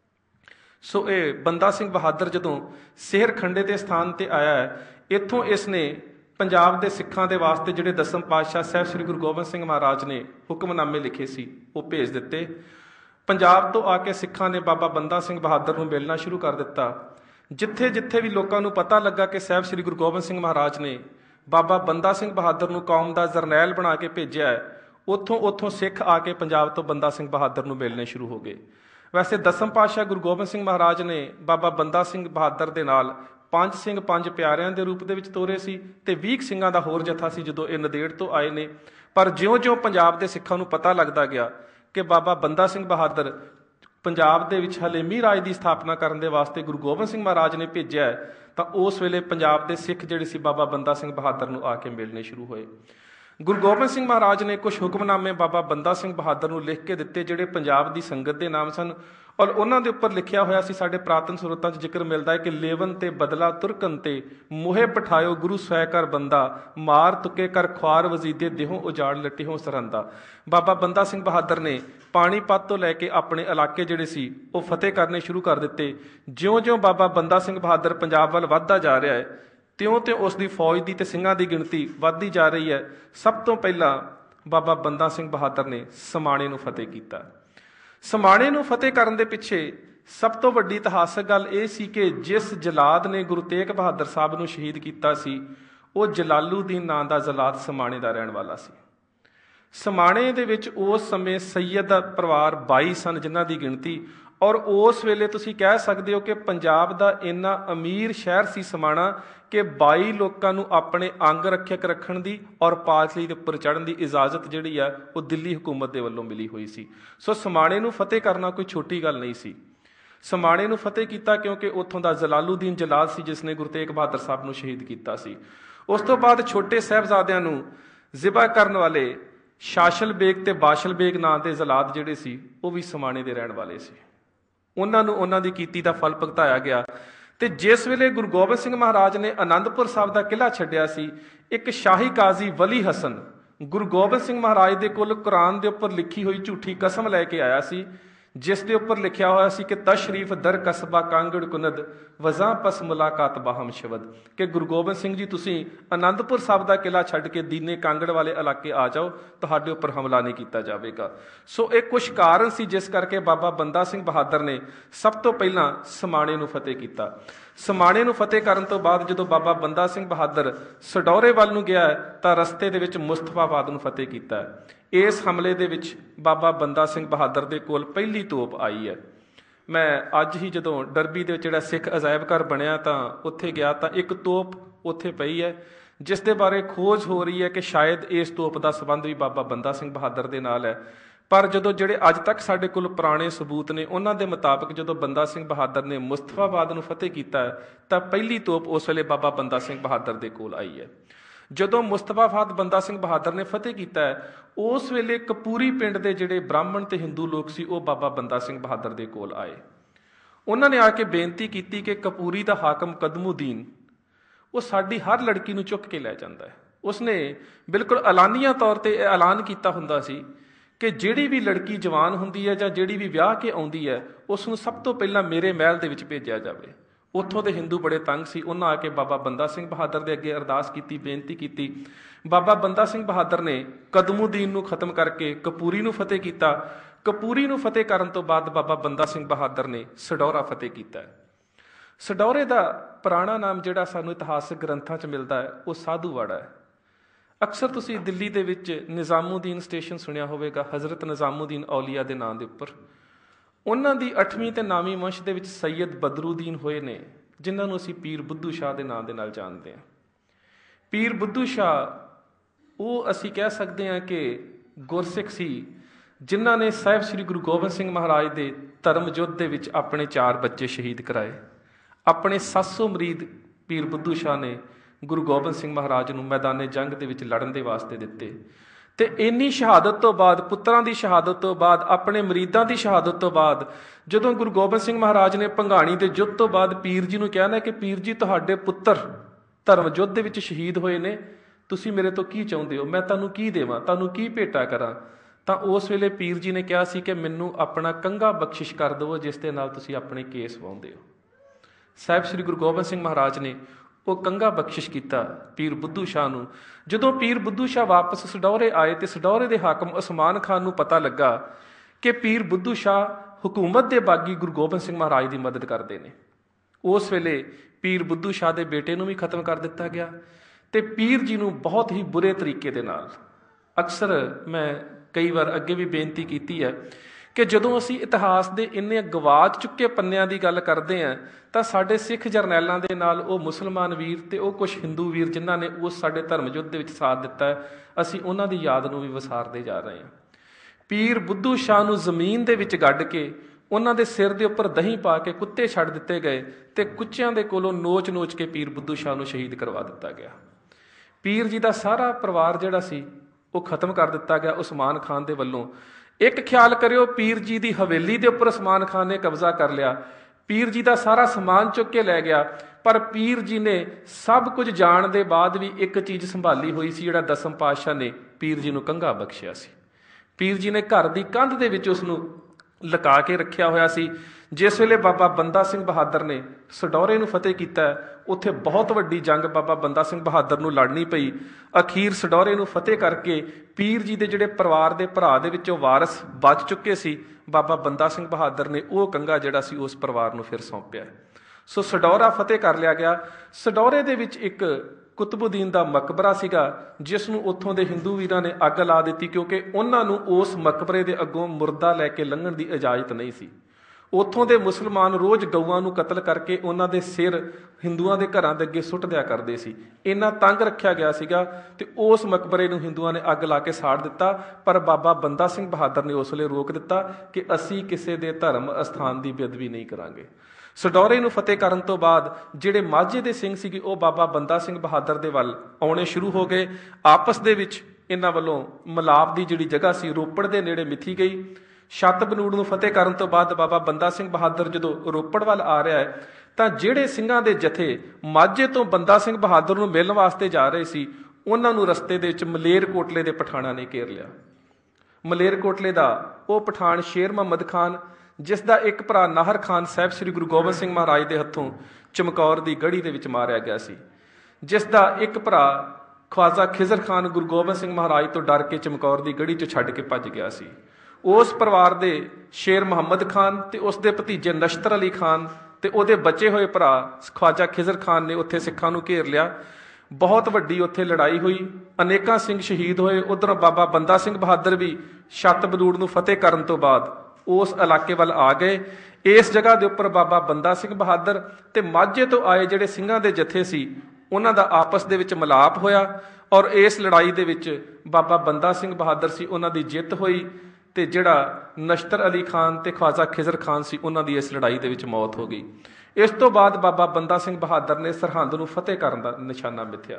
ਸੋ ਇਹ ਬੰਦਾ ਸਿੰਘ ਬਹਾਦਰ ਜਦੋਂ ਸਿਹਰ ਖੰਡੇ ਦੇ ਸਥਾਨ ਤੇ ਆਇਆ ਹੈ, ਇੱਥੋਂ ਇਸ ਨੇ ਪੰਜਾਬ ਦੇ ਸਿੱਖਾਂ ਦੇ ਵਾਸਤੇ ਜਿਹੜੇ ਦਸਮ ਪਾਤਸ਼ਾਹ ਸਾਹਿਬ ਸ੍ਰੀ ਗੁਰੂ ਗੋਬਿੰਦ ਸਿੰਘ ਮਹਾਰਾਜ ਨੇ ਹੁਕਮਨਾਮੇ ਲਿਖੇ ਸੀ ਉਹ ਭੇਜ ਦਿੱਤੇ। ਪੰਜਾਬ ਤੋਂ ਆ ਕੇ ਸਿੱਖਾਂ ਨੇ ਬਾਬਾ ਬੰਦਾ ਸਿੰਘ ਬਹਾਦਰ ਨੂੰ ਮਿਲਣਾ ਸ਼ੁਰੂ ਕਰ ਦਿੱਤਾ। ਜਿੱਥੇ ਜਿੱਥੇ ਵੀ ਲੋਕਾਂ ਨੂੰ ਪਤਾ ਲੱਗਾ ਕਿ ਸਾਹਿਬ ਸ੍ਰੀ ਗੁਰੂ ਗੋਬਿੰਦ ਸਿੰਘ ਮਹਾਰਾਜ ਨੇ ਬਾਬਾ ਬੰਦਾ ਸਿੰਘ ਬਹਾਦਰ ਨੂੰ ਕੌਮ ਦਾ ਜਰਨੈਲ ਬਣਾ ਕੇ ਭੇਜਿਆ ਹੈ, ਉੱਥੋਂ ਸਿੱਖ ਆ ਕੇ ਪੰਜਾਬ ਤੋਂ ਬੰਦਾ ਸਿੰਘ ਬਹਾਦਰ ਨੂੰ ਮਿਲਣੇ ਸ਼ੁਰੂ ਹੋ ਗਏ। ਵੈਸੇ ਦਸਮ ਪਾਤਸ਼ਾਹ ਗੁਰੂ ਗੋਬਿੰਦ ਸਿੰਘ ਮਹਾਰਾਜ ਨੇ ਬਾਬਾ ਬੰਦਾ ਸਿੰਘ ਬਹਾਦਰ ਦੇ ਨਾਲ 5 ਸਿੰਘ 5 ਪਿਆਰਿਆਂ ਦੇ ਰੂਪ ਦੇ ਵਿੱਚ ਤੋਰੇ ਸੀ ਤੇ 20 ਸਿੰਘਾਂ ਦਾ ਹੋਰ ਜਥਾ ਸੀ ਜਦੋਂ ਇਹ ਨੰਦੇੜ ਤੋਂ ਆਏ ਨੇ। ਪਰ ਜਿਉਂ-ਜਿਉਂ ਪੰਜਾਬ ਦੇ ਸਿੱਖਾਂ ਨੂੰ ਪਤਾ ਲੱਗਦਾ ਗਿਆ ਕਿ ਬਾਬਾ ਬੰਦਾ ਸਿੰਘ ਬਹਾਦਰ ਪੰਜਾਬ ਦੇ ਵਿੱਚ ਹਲੇਮੀ ਰਾਜ ਦੀ ਸਥਾਪਨਾ ਕਰਨ ਦੇ ਵਾਸਤੇ ਗੁਰੂ ਗੋਬਿੰਦ ਸਿੰਘ ਮਹਾਰਾਜ ਨੇ ਭੇਜਿਆ ਹੈ, ਤਾਂ ਉਸ ਵੇਲੇ ਪੰਜਾਬ ਦੇ ਸਿੱਖ ਜਿਹੜੇ ਸੀ ਬਾਬਾ ਬੰਦਾ ਸਿੰਘ ਬਹਾਦਰ ਨੂੰ ਆ ਕੇ ਮਿਲਣੇ ਸ਼ੁਰੂ ਹੋਏ। ਗੁਰੂ ਗੋਬਿੰਦ ਸਿੰਘ ਮਹਾਰਾਜ ਨੇ ਕੁਝ ਹੁਕਮਨਾਮੇ ਬਾਬਾ ਬੰਦਾ ਸਿੰਘ ਬਹਾਦਰ ਨੂੰ ਲਿਖ ਕੇ ਦਿੱਤੇ ਜਿਹੜੇ ਪੰਜਾਬ ਦੀ ਸੰਗਤ ਦੇ ਨਾਮ ਸਨ, ਔਰ ਉਹਨਾਂ ਦੇ ਉੱਪਰ ਲਿਖਿਆ ਹੋਇਆ ਸੀ। ਸਾਡੇ ਪ੍ਰਾਤਨ ਸਰੋਤਾਂ 'ਚ ਜ਼ਿਕਰ ਮਿਲਦਾ ਹੈ ਕਿ ਲੇਵਨ ਤੇ ਬਦਲਾ ਤੁਰਕਨ ਤੇ ਮੋਹੇ ਪਠਾਇਓ ਗੁਰੂ ਸਵੈ ਕਰ ਬੰਦਾ, ਮਾਰ ਤੁਕੇ ਕਰ ਖੁਆਰ ਵਜ਼ੀਦੇ ਦੇਹੋਂ ਉਜਾੜ ਲਟਿਹੋਂ ਸਰਹੰਦਾ। ਬਾਬਾ ਬੰਦਾ ਸਿੰਘ ਬਹਾਦਰ ਨੇ ਪਾਣੀਪਤ ਤੋਂ ਲੈ ਕੇ ਆਪਣੇ ਇਲਾਕੇ ਜਿਹੜੇ ਸੀ ਉਹ ਫਤਿਹ ਕਰਨੇ ਸ਼ੁਰੂ ਕਰ ਦਿੱਤੇ। ਜਿਉਂ-ਜਿਉਂ ਬਾਬਾ ਬੰਦਾ ਸਿੰਘ ਬਹਾਦਰ ਪੰਜਾਬ ਵੱਲ ਵੱਧਦਾ ਜਾ ਰਿਹਾ ਹੈ, ਤਿਉਂ-ਤਿਉਂ ਉਸ ਦੀ ਫੌਜ ਦੀ ਤੇ ਸਿੰਘਾਂ ਦੀ ਗਿਣਤੀ ਵੱਧਦੀ ਜਾ ਰਹੀ ਹੈ। ਸਭ ਤੋਂ ਪਹਿਲਾਂ ਬਾਬਾ ਬੰਦਾ ਸਿੰਘ ਬਹਾਦਰ ਨੇ ਸਮਾਣੇ ਨੂੰ ਫਤਿਹ ਕੀਤਾ। ਸਮਾਣੇ ਨੂੰ ਫਤਿਹ ਕਰਨ ਦੇ ਪਿੱਛੇ ਸਭ ਤੋਂ ਵੱਡੀ ਇਤਿਹਾਸਕ ਗੱਲ ਇਹ ਸੀ ਕਿ ਜਿਸ ਜਲਾਦ ਨੇ ਗੁਰੂ ਤੇਗ ਬਹਾਦਰ ਸਾਹਿਬ ਨੂੰ ਸ਼ਹੀਦ ਕੀਤਾ ਸੀ, ਉਹ ਜਲਾਲੂਦੀਨ ਨਾਂ ਦਾ ਜਲਾਦ ਸਮਾਣੇ ਦਾ ਰਹਿਣ ਵਾਲਾ ਸੀ। ਸਮਾਣੇ ਦੇ ਵਿੱਚ ਉਸ ਸਮੇਂ ਸੈਯਦ ਦਾ ਪਰਿਵਾਰ 22 ਸਨ ਜਿਨ੍ਹਾਂ ਦੀ ਗਿਣਤੀ, ਔਰ ਉਸ ਵੇਲੇ ਤੁਸੀਂ ਕਹਿ ਸਕਦੇ ਹੋ ਕਿ ਪੰਜਾਬ ਦਾ ਇੰਨਾ ਅਮੀਰ ਸ਼ਹਿਰ ਸੀ ਸਮਾਣਾ ਕਿ 22 ਲੋਕਾਂ ਨੂੰ ਆਪਣੇ ਅੰਗ ਰੱਖਿਅਕ ਰੱਖਣ ਦੀ ਔਰ ਪਾਲਕੀ ਦੇ ਉੱਪਰ ਚੜ੍ਹਨ ਦੀ ਇਜਾਜ਼ਤ ਜਿਹੜੀ ਆ ਉਹ ਦਿੱਲੀ ਹਕੂਮਤ ਦੇ ਵੱਲੋਂ ਮਿਲੀ ਹੋਈ ਸੀ। ਸੋ ਸਮਾਣੇ ਨੂੰ ਫਤਿਹ ਕਰਨਾ ਕੋਈ ਛੋਟੀ ਗੱਲ ਨਹੀਂ ਸੀ। ਸਮਾਣੇ ਨੂੰ ਫਤਿਹ ਕੀਤਾ ਕਿਉਂਕਿ ਉੱਥੋਂ ਦਾ ਜਲਾਲੂਦੀਨ ਜਲਾਦ ਸੀ ਜਿਸ ਨੇ ਗੁਰੂ ਤੇਗ ਬਹਾਦਰ ਸਾਹਿਬ ਨੂੰ ਸ਼ਹੀਦ ਕੀਤਾ ਸੀ। ਉਸ ਤੋਂ ਬਾਅਦ ਛੋਟੇ ਸਾਹਿਬਜ਼ਾਦਿਆਂ ਨੂੰ ਜ਼ਿਬਾ ਕਰਨ ਵਾਲੇ ਸ਼ਾਸ਼ਲ ਬੇਗ ਤੇ ਬਾਸ਼ਲ ਬੇਗ ਨਾਂ ਦੇ ਜਲਾਦ ਜਿਹੜੇ ਸੀ ਉਹ ਵੀ ਸਮਾਣੇ ਦੇ ਰਹਿਣ ਵਾਲੇ ਸੀ। ਉਹਨਾਂ ਨੂੰ ਉਹਨਾਂ ਦੀ ਕੀਤੀ ਦਾ ਫਲ ਭੁਗਤਾਇਆ ਗਿਆ। ਤੇ ਜਿਸ ਵੇਲੇ ਗੁਰੂ ਗੋਬਿੰਦ ਸਿੰਘ ਮਹਾਰਾਜ ਨੇ ਆਨੰਦਪੁਰ ਸਾਹਿਬ ਦਾ ਕਿਲ੍ਹਾ ਛੱਡਿਆ ਸੀ, ਇੱਕ ਸ਼ਾਹੀ ਕਾਜ਼ੀ ਵਲੀ ਹਸਨ ਗੁਰੂ ਗੋਬਿੰਦ ਸਿੰਘ ਮਹਾਰਾਜ ਦੇ ਕੋਲ ਕੁਰਾਨ ਦੇ ਉੱਪਰ ਲਿਖੀ ਹੋਈ ਝੂਠੀ ਕਸਮ ਲੈ ਕੇ ਆਇਆ ਸੀ, ਜਿਸ ਦੇ ਉੱਪਰ ਲਿਖਿਆ ਹੋਇਆ ਸੀ ਕਿ ਤਸ਼ਰੀਫ ਦਰ ਕਸਬਾ ਕਾਂਗੜ ਕੁਨਦ ਵਜ਼ਾਂ ਪਸ ਮੁਲਾਕਾਤ ਬਾਹਮ ਸ਼ਬਦ, ਕਿ ਗੁਰੂ ਗੋਬਿੰਦ ਸਿੰਘ ਜੀ ਤੁਸੀਂ ਆਨੰਦਪੁਰ ਸਾਹਿਬ ਦਾ ਕਿਲ੍ਹਾ ਛੱਡ ਕੇ ਦੀਨੇ ਕਾਂਗੜ ਵਾਲੇ ਇਲਾਕੇ ਆ ਜਾਓ, ਤੁਹਾਡੇ ਉੱਪਰ ਹਮਲਾ ਨਹੀਂ ਕੀਤਾ ਜਾਵੇਗਾ। ਸੋ ਇਹ ਕੁਝ ਕਾਰਨ ਸੀ ਜਿਸ ਕਰਕੇ ਬਾਬਾ ਬੰਦਾ ਸਿੰਘ ਬਹਾਦਰ ਨੇ ਸਭ ਤੋਂ ਪਹਿਲਾਂ ਸਮਾਣੇ ਨੂੰ ਫਤਿਹ ਕੀਤਾ। ਸਮਾਣੇ ਨੂੰ ਫਤਿਹ ਕਰਨ ਤੋਂ ਬਾਅਦ ਜਦੋਂ ਬਾਬਾ ਬੰਦਾ ਸਿੰਘ ਬਹਾਦਰ ਸਡੌਰੇ ਵੱਲ ਨੂੰ ਗਿਆ ਤਾਂ ਰਸਤੇ ਦੇ ਵਿੱਚ ਮੁਸਤਫਾਬਾਦ ਨੂੰ ਫਤਿਹ ਕੀਤਾ। ਇਸ ਹਮਲੇ ਦੇ ਵਿੱਚ ਬਾਬਾ ਬੰਦਾ ਸਿੰਘ ਬਹਾਦਰ ਦੇ ਕੋਲ ਪਹਿਲੀ ਤੋਪ ਆਈ ਹੈ। ਮੈਂ ਅੱਜ ਹੀ ਜਦੋਂ ਡਰਬੀ ਦੇ ਵਿੱਚ ਜਿਹੜਾ ਸਿੱਖ ਅਜਾਇਬ ਘਰ ਬਣਿਆ ਤਾਂ ਉੱਥੇ ਗਿਆ ਤਾਂ ਇੱਕ ਤੋਪ ਉੱਥੇ ਪਈ ਹੈ, ਜਿਸ ਦੇ ਬਾਰੇ ਖੋਜ ਹੋ ਰਹੀ ਹੈ ਕਿ ਸ਼ਾਇਦ ਇਸ ਤੋਪ ਦਾ ਸੰਬੰਧ ਵੀ ਬਾਬਾ ਬੰਦਾ ਸਿੰਘ ਬਹਾਦਰ ਦੇ ਨਾਲ ਹੈ। ਪਰ ਜਦੋਂ ਜਿਹੜੇ ਅੱਜ ਤੱਕ ਸਾਡੇ ਕੋਲ ਪੁਰਾਣੇ ਸਬੂਤ ਨੇ ਉਹਨਾਂ ਦੇ ਮੁਤਾਬਕ ਜਦੋਂ ਬੰਦਾ ਸਿੰਘ ਬਹਾਦਰ ਨੇ ਮੁਸਤਫਾਬਾਦ ਨੂੰ ਫਤਿਹ ਕੀਤਾ ਤਾਂ ਪਹਿਲੀ ਤੋਪ ਉਸ ਵੇਲੇ ਬਾਬਾ ਬੰਦਾ ਸਿੰਘ ਬਹਾਦਰ ਦੇ ਕੋਲ ਆਈ ਹੈ। ਜਦੋਂ ਮੁਸਤਫਾਬਾਦ ਬੰਦਾ ਸਿੰਘ ਬਹਾਦਰ ਨੇ ਫਤਿਹ ਕੀਤਾ ਉਸ ਵੇਲੇ ਕਪੂਰੀ ਪਿੰਡ ਦੇ ਜਿਹੜੇ ਬ੍ਰਾਹਮਣ ਤੇ ਹਿੰਦੂ ਲੋਕ ਸੀ ਉਹ ਬਾਬਾ ਬੰਦਾ ਸਿੰਘ ਬਹਾਦਰ ਦੇ ਕੋਲ ਆਏ। ਉਹਨਾਂ ਨੇ ਆ ਕੇ ਬੇਨਤੀ ਕੀਤੀ ਕਿ ਕਪੂਰੀ ਦਾ ਹਾਕਮ ਕਦਮੂਦੀਨ ਉਹ ਸਾਡੀ ਹਰ ਲੜਕੀ ਨੂੰ ਚੁੱਕ ਕੇ ਲੈ ਜਾਂਦਾ ਹੈ। ਉਸਨੇ ਬਿਲਕੁਲ ਐਲਾਨੀਆ ਤੌਰ ਤੇ ਇਹ ਐਲਾਨ ਕੀਤਾ ਹੁੰਦਾ ਸੀ ਕਿ ਜਿਹੜੀ ਵੀ ਲੜਕੀ ਜਵਾਨ ਹੁੰਦੀ ਹੈ ਜਾਂ ਜਿਹੜੀ ਵੀ ਵਿਆਹ ਕੇ ਆਉਂਦੀ ਹੈ ਉਸ ਨੂੰ ਸਭ ਤੋਂ ਪਹਿਲਾਂ ਮੇਰੇ ਮਹਿਲ ਦੇ ਵਿੱਚ ਭੇਜਿਆ ਜਾਵੇ। ਉੱਥੋਂ ਦੇ ਹਿੰਦੂ ਬੜੇ ਤੰਗ ਸੀ, ਉਹਨਾਂ ਆ ਕੇ ਬਾਬਾ ਬੰਦਾ ਸਿੰਘ ਬਹਾਦਰ ਦੇ ਅੱਗੇ ਅਰਦਾਸ ਕੀਤੀ, ਬੇਨਤੀ ਕੀਤੀ। ਬਾਬਾ ਬੰਦਾ ਸਿੰਘ ਬਹਾਦਰ ਨੇ ਕਦਮੂਦੀਨ ਨੂੰ ਖਤਮ ਕਰਕੇ ਕਪੂਰੀ ਨੂੰ ਫਤਿਹ ਕੀਤਾ। ਕਪੂਰੀ ਨੂੰ ਫਤਿਹ ਕਰਨ ਤੋਂ ਬਾਅਦ ਬਾਬਾ ਬੰਦਾ ਸਿੰਘ ਬਹਾਦਰ ਨੇ ਸਡੌਰਾ ਫਤਿਹ ਕੀਤਾ। ਸਡੌਰੇ ਦਾ ਪੁਰਾਣਾ ਨਾਮ ਜਿਹੜਾ ਸਾਨੂੰ ਇਤਿਹਾਸਕ ਗ੍ਰੰਥਾਂ 'ਚ ਮਿਲਦਾ ਹੈ ਉਹ ਸਾਧੂਵਾੜਾ ਹੈ। ਅਕਸਰ ਤੁਸੀਂ ਦਿੱਲੀ ਦੇ ਵਿੱਚ ਨਿਜ਼ਾਮੂਦੀਨ ਸਟੇਸ਼ਨ ਸੁਣਿਆ ਹੋਵੇਗਾ, ਹਜ਼ਰਤ ਨਿਜ਼ਾਮੂਦੀਨ ਔਲੀਆ ਦੇ ਨਾਂ ਦੇ ਉੱਪਰ। ਉਹਨਾਂ ਦੀ 8ਵੀਂ ਤੇ 9ਵੀਂ ਵੰਸ਼ ਦੇ ਵਿੱਚ ਸੈਯਦ ਬਦਰੂਦੀਨ ਹੋਏ ਨੇ, ਜਿਨ੍ਹਾਂ ਨੂੰ ਅਸੀਂ ਪੀਰ ਬੁੱਧੂ ਸ਼ਾਹ ਦੇ ਨਾਂ ਦੇ ਨਾਲ ਜਾਣਦੇ ਹਾਂ। ਪੀਰ ਬੁੱਧੂ ਸ਼ਾਹ ਉਹ ਅਸੀਂ ਕਹਿ ਸਕਦੇ ਹਾਂ ਕਿ ਗੁਰਸਿੱਖ ਸੀ ਜਿਨ੍ਹਾਂ ਨੇ ਸਾਹਿਬ ਸ੍ਰੀ ਗੁਰੂ ਗੋਬਿੰਦ ਸਿੰਘ ਮਹਾਰਾਜ ਦੇ ਧਰਮ ਯੁੱਧ ਦੇ ਵਿੱਚ ਆਪਣੇ 4 ਬੱਚੇ ਸ਼ਹੀਦ ਕਰਾਏ। ਆਪਣੇ 700 ਮਰੀਦ ਪੀਰ ਬੁੱਧੂ ਸ਼ਾਹ ਨੇ ਗੁਰੂ ਗੋਬਿੰਦ ਸਿੰਘ ਮਹਾਰਾਜ ਨੂੰ ਮੈਦਾਨੇ ਜੰਗ ਦੇ ਵਿੱਚ ਲੜਨ ਦੇ ਵਾਸਤੇ ਦਿੱਤੇ। ਤੇ ਇੰਨੀ ਸ਼ਹਾਦਤ ਤੋਂ ਬਾਅਦ, ਪੁੱਤਰਾਂ ਦੀ ਸ਼ਹਾਦਤ ਤੋਂ ਬਾਅਦ, ਆਪਣੇ ਮਰੀਦਾਂ ਦੀ ਸ਼ਹਾਦਤ ਤੋਂ ਬਾਅਦ, ਜਦੋਂ ਗੁਰੂ ਗੋਬਿੰਦ ਸਿੰਘ ਮਹਾਰਾਜ ਨੇ ਭੰਗਾਣੀ ਦੇ ਯੁੱਧ ਤੋਂ ਬਾਅਦ ਪੀਰ ਜੀ ਨੂੰ ਕਹਿਣਾ ਕਿ ਪੀਰ ਜੀ ਤੁਹਾਡੇ ਪੁੱਤਰ ਧਰਮ ਯੁੱਧ ਦੇ ਵਿੱਚ ਸ਼ਹੀਦ ਹੋਏ ਨੇ, ਤੁਸੀਂ ਮੇਰੇ ਤੋਂ ਕੀ ਚਾਹੁੰਦੇ ਹੋ, ਮੈਂ ਤੁਹਾਨੂੰ ਕੀ ਦੇਵਾਂ, ਤੁਹਾਨੂੰ ਕੀ ਭੇਟਾ ਕਰਾਂ? ਤਾਂ ਉਸ ਵੇਲੇ ਪੀਰ ਜੀ ਨੇ ਕਿਹਾ ਸੀ ਕਿ ਮੈਨੂੰ ਆਪਣਾ ਕੰਘਾ ਬਖਸ਼ਿਸ਼ ਕਰ ਦੇਵੋ ਜਿਸ ਦੇ ਨਾਲ ਤੁਸੀਂ ਆਪਣੇ ਕੇਸ ਵਾਹੁੰਦੇ ਹੋ। ਸਾਹਿਬ ਸ੍ਰੀ ਗੁਰੂ ਗੋਬਿੰਦ ਸਿੰਘ ਮਹਾਰਾਜ ਨੇ ਉਹ ਕੰਘਾ ਬਖਸ਼ਿਸ਼ ਕੀਤਾ ਪੀਰ ਬੁੱਧੂ ਸ਼ਾਹ ਨੂੰ। ਜਦੋਂ ਪੀਰ ਬੁੱਧੂ ਸ਼ਾਹ ਵਾਪਸ ਸਡੌਰੇ ਆਏ ਤੇ ਸਡੌਰੇ ਦੇ ਹਾਕਮ ਉਸਮਾਨ ਖਾਨ ਨੂੰ ਪਤਾ ਲੱਗਾ ਕਿ ਪੀਰ ਬੁੱਧੂ ਸ਼ਾਹ ਹਕੂਮਤ ਦੇ ਬਾਗੀ ਗੁਰੂ ਗੋਬਿੰਦ ਸਿੰਘ ਮਹਾਰਾਜ ਦੀ ਮਦਦ ਕਰਦੇ ਨੇ, ਉਸ ਵੇਲੇ ਪੀਰ ਬੁੱਧੂ ਸ਼ਾਹ ਦੇ ਬੇਟੇ ਨੂੰ ਵੀ ਖਤਮ ਕਰ ਦਿੱਤਾ ਗਿਆ ਤੇ ਪੀਰ ਜੀ ਨੂੰ ਬਹੁਤ ਹੀ ਬੁਰੇ ਤਰੀਕੇ ਦੇ ਨਾਲ, ਅਕਸਰ ਮੈਂ ਕਈ ਵਾਰ ਅੱਗੇ ਵੀ ਬੇਨਤੀ ਕੀਤੀ ਹੈ ਕਿ ਜਦੋਂ ਅਸੀਂ ਇਤਿਹਾਸ ਦੇ ਇੰਨੇ ਗਵਾਚ ਚੁੱਕੇ ਪੰਨਿਆਂ ਦੀ ਗੱਲ ਕਰਦੇ ਹਾਂ ਤਾਂ ਸਾਡੇ ਸਿੱਖ ਜਰਨੈਲਾਂ ਦੇ ਨਾਲ ਉਹ ਮੁਸਲਮਾਨ ਵੀਰ ਤੇ ਉਹ ਕੁਝ ਹਿੰਦੂ ਵੀਰ ਜਿਨ੍ਹਾਂ ਨੇ ਉਸ ਸਾਡੇ ਧਰਮ ਯੁੱਧ ਦੇ ਵਿੱਚ ਸਾਥ ਦਿੱਤਾ ਹੈ, ਅਸੀਂ ਉਹਨਾਂ ਦੀ ਯਾਦ ਨੂੰ ਵੀ ਵਿਸਾਰਦੇ ਜਾ ਰਹੇ ਹਾਂ। ਪੀਰ ਬੁੱਧੂ ਸ਼ਾਹ ਨੂੰ ਜ਼ਮੀਨ ਦੇ ਵਿੱਚ ਗੱਡ ਕੇ ਉਹਨਾਂ ਦੇ ਸਿਰ ਦੇ ਉੱਪਰ ਦਹੀਂ ਪਾ ਕੇ ਕੁੱਤੇ ਛੱਡ ਦਿੱਤੇ ਗਏ ਤੇ ਕੁੱਚਿਆਂ ਦੇ ਕੋਲੋਂ ਨੋਚ ਕੇ ਪੀਰ ਬੁੱਧੂ ਸ਼ਾਹ ਨੂੰ ਸ਼ਹੀਦ ਕਰਵਾ ਦਿੱਤਾ ਗਿਆ। ਪੀਰ ਜੀ ਦਾ ਸਾਰਾ ਪਰਿਵਾਰ ਜਿਹੜਾ ਸੀ ਉਹ ਖਤਮ ਕਰ ਦਿੱਤਾ ਗਿਆ ਉਸਮਾਨ ਖਾਨ ਦੇ ਵੱਲੋਂ। ਇੱਕ ਖਿਆਲ ਕਰਿਓ, ਪੀਰ ਜੀ ਦੀ ਹਵੇਲੀ ਦੇ ਉੱਪਰ ਉਸਮਾਨ ਖਾਨ ਨੇ ਕਬਜ਼ਾ ਕਰ ਲਿਆ, ਪੀਰ ਜੀ ਦਾ ਸਾਰਾ ਸਮਾਨ ਚੁੱਕ ਕੇ ਲੈ ਗਿਆ, ਪਰ ਪੀਰ ਜੀ ਨੇ ਸਭ ਕੁਝ ਜਾਣ ਦੇ ਬਾਅਦ ਵੀ ਇੱਕ ਚੀਜ਼ ਸੰਭਾਲੀ ਹੋਈ ਸੀ, ਜਿਹੜਾ ਦਸਮ ਪਾਤਸ਼ਾਹ ਨੇ ਪੀਰ ਜੀ ਨੂੰ ਕੰਘਾ ਬਖਸ਼ਿਆ ਸੀ। ਪੀਰ ਜੀ ਨੇ ਘਰ ਦੀ ਕੰਧ ਦੇ ਵਿੱਚ ਉਸ ਨੂੰ ਲੁਕਾ ਕੇ ਰੱਖਿਆ ਹੋਇਆ ਸੀ। ਜਿਸ ਵੇਲੇ ਬਾਬਾ ਬੰਦਾ ਸਿੰਘ ਬਹਾਦਰ ਨੇ ਸਡੌਰੇ ਨੂੰ ਫਤਿਹ ਕੀਤਾ, ਉੱਥੇ ਬਹੁਤ ਵੱਡੀ ਜੰਗ ਬਾਬਾ ਬੰਦਾ ਸਿੰਘ ਬਹਾਦਰ ਨੂੰ ਲੜਨੀ ਪਈ। ਅਖੀਰ ਸਡੌਰੇ ਨੂੰ ਫਤਿਹ ਕਰਕੇ ਪੀਰ ਜੀ ਦੇ ਜਿਹੜੇ ਪਰਿਵਾਰ ਦੇ ਭਰਾ ਦੇ ਵਿੱਚੋਂ ਵਾਰਸ ਬਚ ਚੁੱਕੇ ਸੀ, ਬਾਬਾ ਬੰਦਾ ਸਿੰਘ ਬਹਾਦਰ ਨੇ ਉਹ ਕੰਘਾ ਜਿਹੜਾ ਸੀ ਉਸ ਪਰਿਵਾਰ ਨੂੰ ਫਿਰ ਸੌਂਪਿਆ। ਸੋ ਸਡੌਰਾ ਫਤਿਹ ਕਰ ਲਿਆ ਗਿਆ। ਸਡੌਰੇ ਦੇ ਵਿੱਚ ਇੱਕ ਕੁਤਬੁਦੀਨ ਦਾ ਮਕਬਰਾ ਸੀਗਾ, ਜਿਸ ਨੂੰ ਉੱਥੋਂ ਦੇ ਹਿੰਦੂ ਵੀਰਾਂ ਨੇ ਅੱਗ ਲਾ ਦਿੱਤੀ ਕਿਉਂਕਿ ਉਹਨਾਂ ਨੂੰ ਉਸ ਮਕਬਰੇ ਦੇ ਅੱਗੋਂ ਮੁਰਦਾ ਲੈ ਕੇ ਲੰਘਣ ਦੀ ਇਜਾਜ਼ਤ ਨਹੀਂ ਸੀ। ਉੱਥੋਂ ਦੇ ਮੁਸਲਮਾਨ ਰੋਜ਼ ਗਊਆਂ ਨੂੰ ਕਤਲ ਕਰਕੇ ਉਹਨਾਂ ਦੇ ਸਿਰ ਹਿੰਦੂਆਂ ਦੇ ਘਰਾਂ ਦੇ ਅੱਗੇ ਸੁੱਟ ਦਿਆ ਕਰਦੇ ਸੀ। ਇੰਨਾ ਤੰਗ ਰੱਖਿਆ ਗਿਆ ਸੀਗਾ ਤੇ ਉਸ ਮਕਬਰੇ ਨੂੰ ਹਿੰਦੂਆਂ ਨੇ ਅੱਗ ਲਾ ਕੇ ਸਾੜ ਦਿੱਤਾ। ਪਰ ਬਾਬਾ ਬੰਦਾ ਸਿੰਘ ਬਹਾਦਰ ਨੇ ਉਸ ਵੇਲੇ ਰੋਕ ਦਿੱਤਾ ਕਿ ਅਸੀਂ ਕਿਸੇ ਦੇ ਧਰਮ ਅਸਥਾਨ ਦੀ ਬੇਅਦਬੀ ਨਹੀਂ ਕਰਾਂਗੇ। ਸਡੌਰੇ ਨੂੰ ਫਤਿਹ ਕਰਨ ਤੋਂ ਬਾਅਦ ਜਿਹੜੇ ਮਾਝੇ ਦੇ ਸਿੰਘ ਸੀਗੇ ਉਹ ਬਾਬਾ ਬੰਦਾ ਸਿੰਘ ਬਹਾਦਰ ਦੇ ਵੱਲ ਆਉਣੇ ਸ਼ੁਰੂ ਹੋ ਗਏ। ਆਪਸ ਦੇ ਵਿੱਚ ਇਹਨਾਂ ਵੱਲੋਂ ਮਿਲਾਪ ਦੀ ਜਿਹੜੀ ਜਗ੍ਹਾ ਸੀ ਰੋਪੜ ਦੇ ਨੇੜੇ ਮਿਥੀ ਗਈ। ਛੱਤ ਬਨੂੜ ਨੂੰ ਫਤਿਹ ਕਰਨ ਤੋਂ ਬਾਅਦ ਬਾਬਾ ਬੰਦਾ ਸਿੰਘ ਬਹਾਦਰ ਜਦੋਂ ਰੋਪੜ ਵੱਲ ਆ ਰਿਹਾ ਹੈ ਤਾਂ ਜਿਹੜੇ ਸਿੰਘਾਂ ਦੇ ਜਥੇ ਮਾਝੇ ਤੋਂ ਬੰਦਾ ਸਿੰਘ ਬਹਾਦਰ ਨੂੰ ਮਿਲਣ ਵਾਸਤੇ ਜਾ ਰਹੇ ਸੀ, ਉਹਨਾਂ ਨੂੰ ਰਸਤੇ ਦੇ ਵਿੱਚ ਮਲੇਰਕੋਟਲੇ ਦੇ ਪਠਾਣਾਂ ਨੇ ਘੇਰ ਲਿਆ। ਮਲੇਰਕੋਟਲੇ ਦਾ ਉਹ ਪਠਾਨ ਸ਼ੇਰ ਮੁਹੰਮਦ ਖਾਨ, ਜਿਸ ਦਾ ਇੱਕ ਭਰਾ ਨਾਹਰ ਖਾਨ ਸਾਹਿਬ ਸ੍ਰੀ ਗੁਰੂ ਗੋਬਿੰਦ ਸਿੰਘ ਮਹਾਰਾਜ ਦੇ ਹੱਥੋਂ ਚਮਕੌਰ ਦੀ ਗੜੀ ਦੇ ਵਿੱਚ ਮਾਰਿਆ ਗਿਆ ਸੀ, ਜਿਸ ਦਾ ਇੱਕ ਭਰਾ ਖਵਾਜਾ ਖਿਜ਼ਰ ਖਾਨ ਗੁਰੂ ਗੋਬਿੰਦ ਸਿੰਘ ਮਹਾਰਾਜ ਤੋਂ ਡਰ ਕੇ ਚਮਕੌਰ ਦੀ ਗੜੀ 'ਚ ਛੱਡ ਕੇ ਭੱਜ ਗਿਆ ਸੀ। ਉਸ ਪਰਿਵਾਰ ਦੇ ਸ਼ੇਰ ਮੁਹੰਮਦ ਖਾਨ ਤੇ ਉਸ ਦੇ ਭਤੀਜੇ ਨਸ਼ਤਰ ਅਲੀ ਖਾਨ ਤੇ ਉਹਦੇ ਬਚੇ ਹੋਏ ਭਰਾ ਖਵਾਜਾ ਖਿਜ਼ਰ ਖਾਨ ਨੇ ਉੱਥੇ ਸਿੱਖਾਂ ਨੂੰ ਘੇਰ ਲਿਆ। ਬਹੁਤ ਵੱਡੀ ਉੱਥੇ ਲੜਾਈ ਹੋਈ, ਅਨੇਕਾਂ ਸਿੰਘ ਸ਼ਹੀਦ ਹੋਏ। ਉਧਰ ਬਾਬਾ ਬੰਦਾ ਸਿੰਘ ਬਹਾਦਰ ਵੀ ਛੱਤ ਬਨੂੜ ਨੂੰ ਫਤਿਹ ਕਰਨ ਤੋਂ ਬਾਅਦ ਉਸ ਇਲਾਕੇ ਵੱਲ ਆ ਗਏ। ਇਸ ਜਗ੍ਹਾ ਦੇ ਉੱਪਰ ਬਾਬਾ ਬੰਦਾ ਸਿੰਘ ਬਹਾਦਰ ਤੇ ਮਾਝੇ ਤੋਂ ਆਏ ਜਿਹੜੇ ਸਿੰਘਾਂ ਦੇ ਜਥੇ ਸੀ ਉਹਨਾਂ ਦਾ ਆਪਸ ਦੇ ਵਿੱਚ ਮਿਲਾਪ ਹੋਇਆ ਔਰ ਇਸ ਲੜਾਈ ਦੇ ਵਿੱਚ ਬਾਬਾ ਬੰਦਾ ਸਿੰਘ ਬਹਾਦਰ ਸੀ ਉਹਨਾਂ ਦੀ ਜਿੱਤ ਹੋਈ ਤੇ ਜਿਹੜਾ ਨਸ਼ਤਰ ਅਲੀ ਖਾਨ ਤੇ ਖਵਾਜਾ ਖਿਜ਼ਰ ਖਾਨ ਸੀ ਉਹਨਾਂ ਦੀ ਇਸ ਲੜਾਈ ਦੇ ਵਿੱਚ ਮੌਤ ਹੋ ਗਈ। ਇਸ ਤੋਂ ਬਾਅਦ ਬਾਬਾ ਬੰਦਾ ਸਿੰਘ ਬਹਾਦਰ ਨੇ ਸਰਹੰਦ ਨੂੰ ਫਤਿਹ ਕਰਨ ਦਾ ਨਿਸ਼ਾਨਾ ਮਿੱਥਿਆ।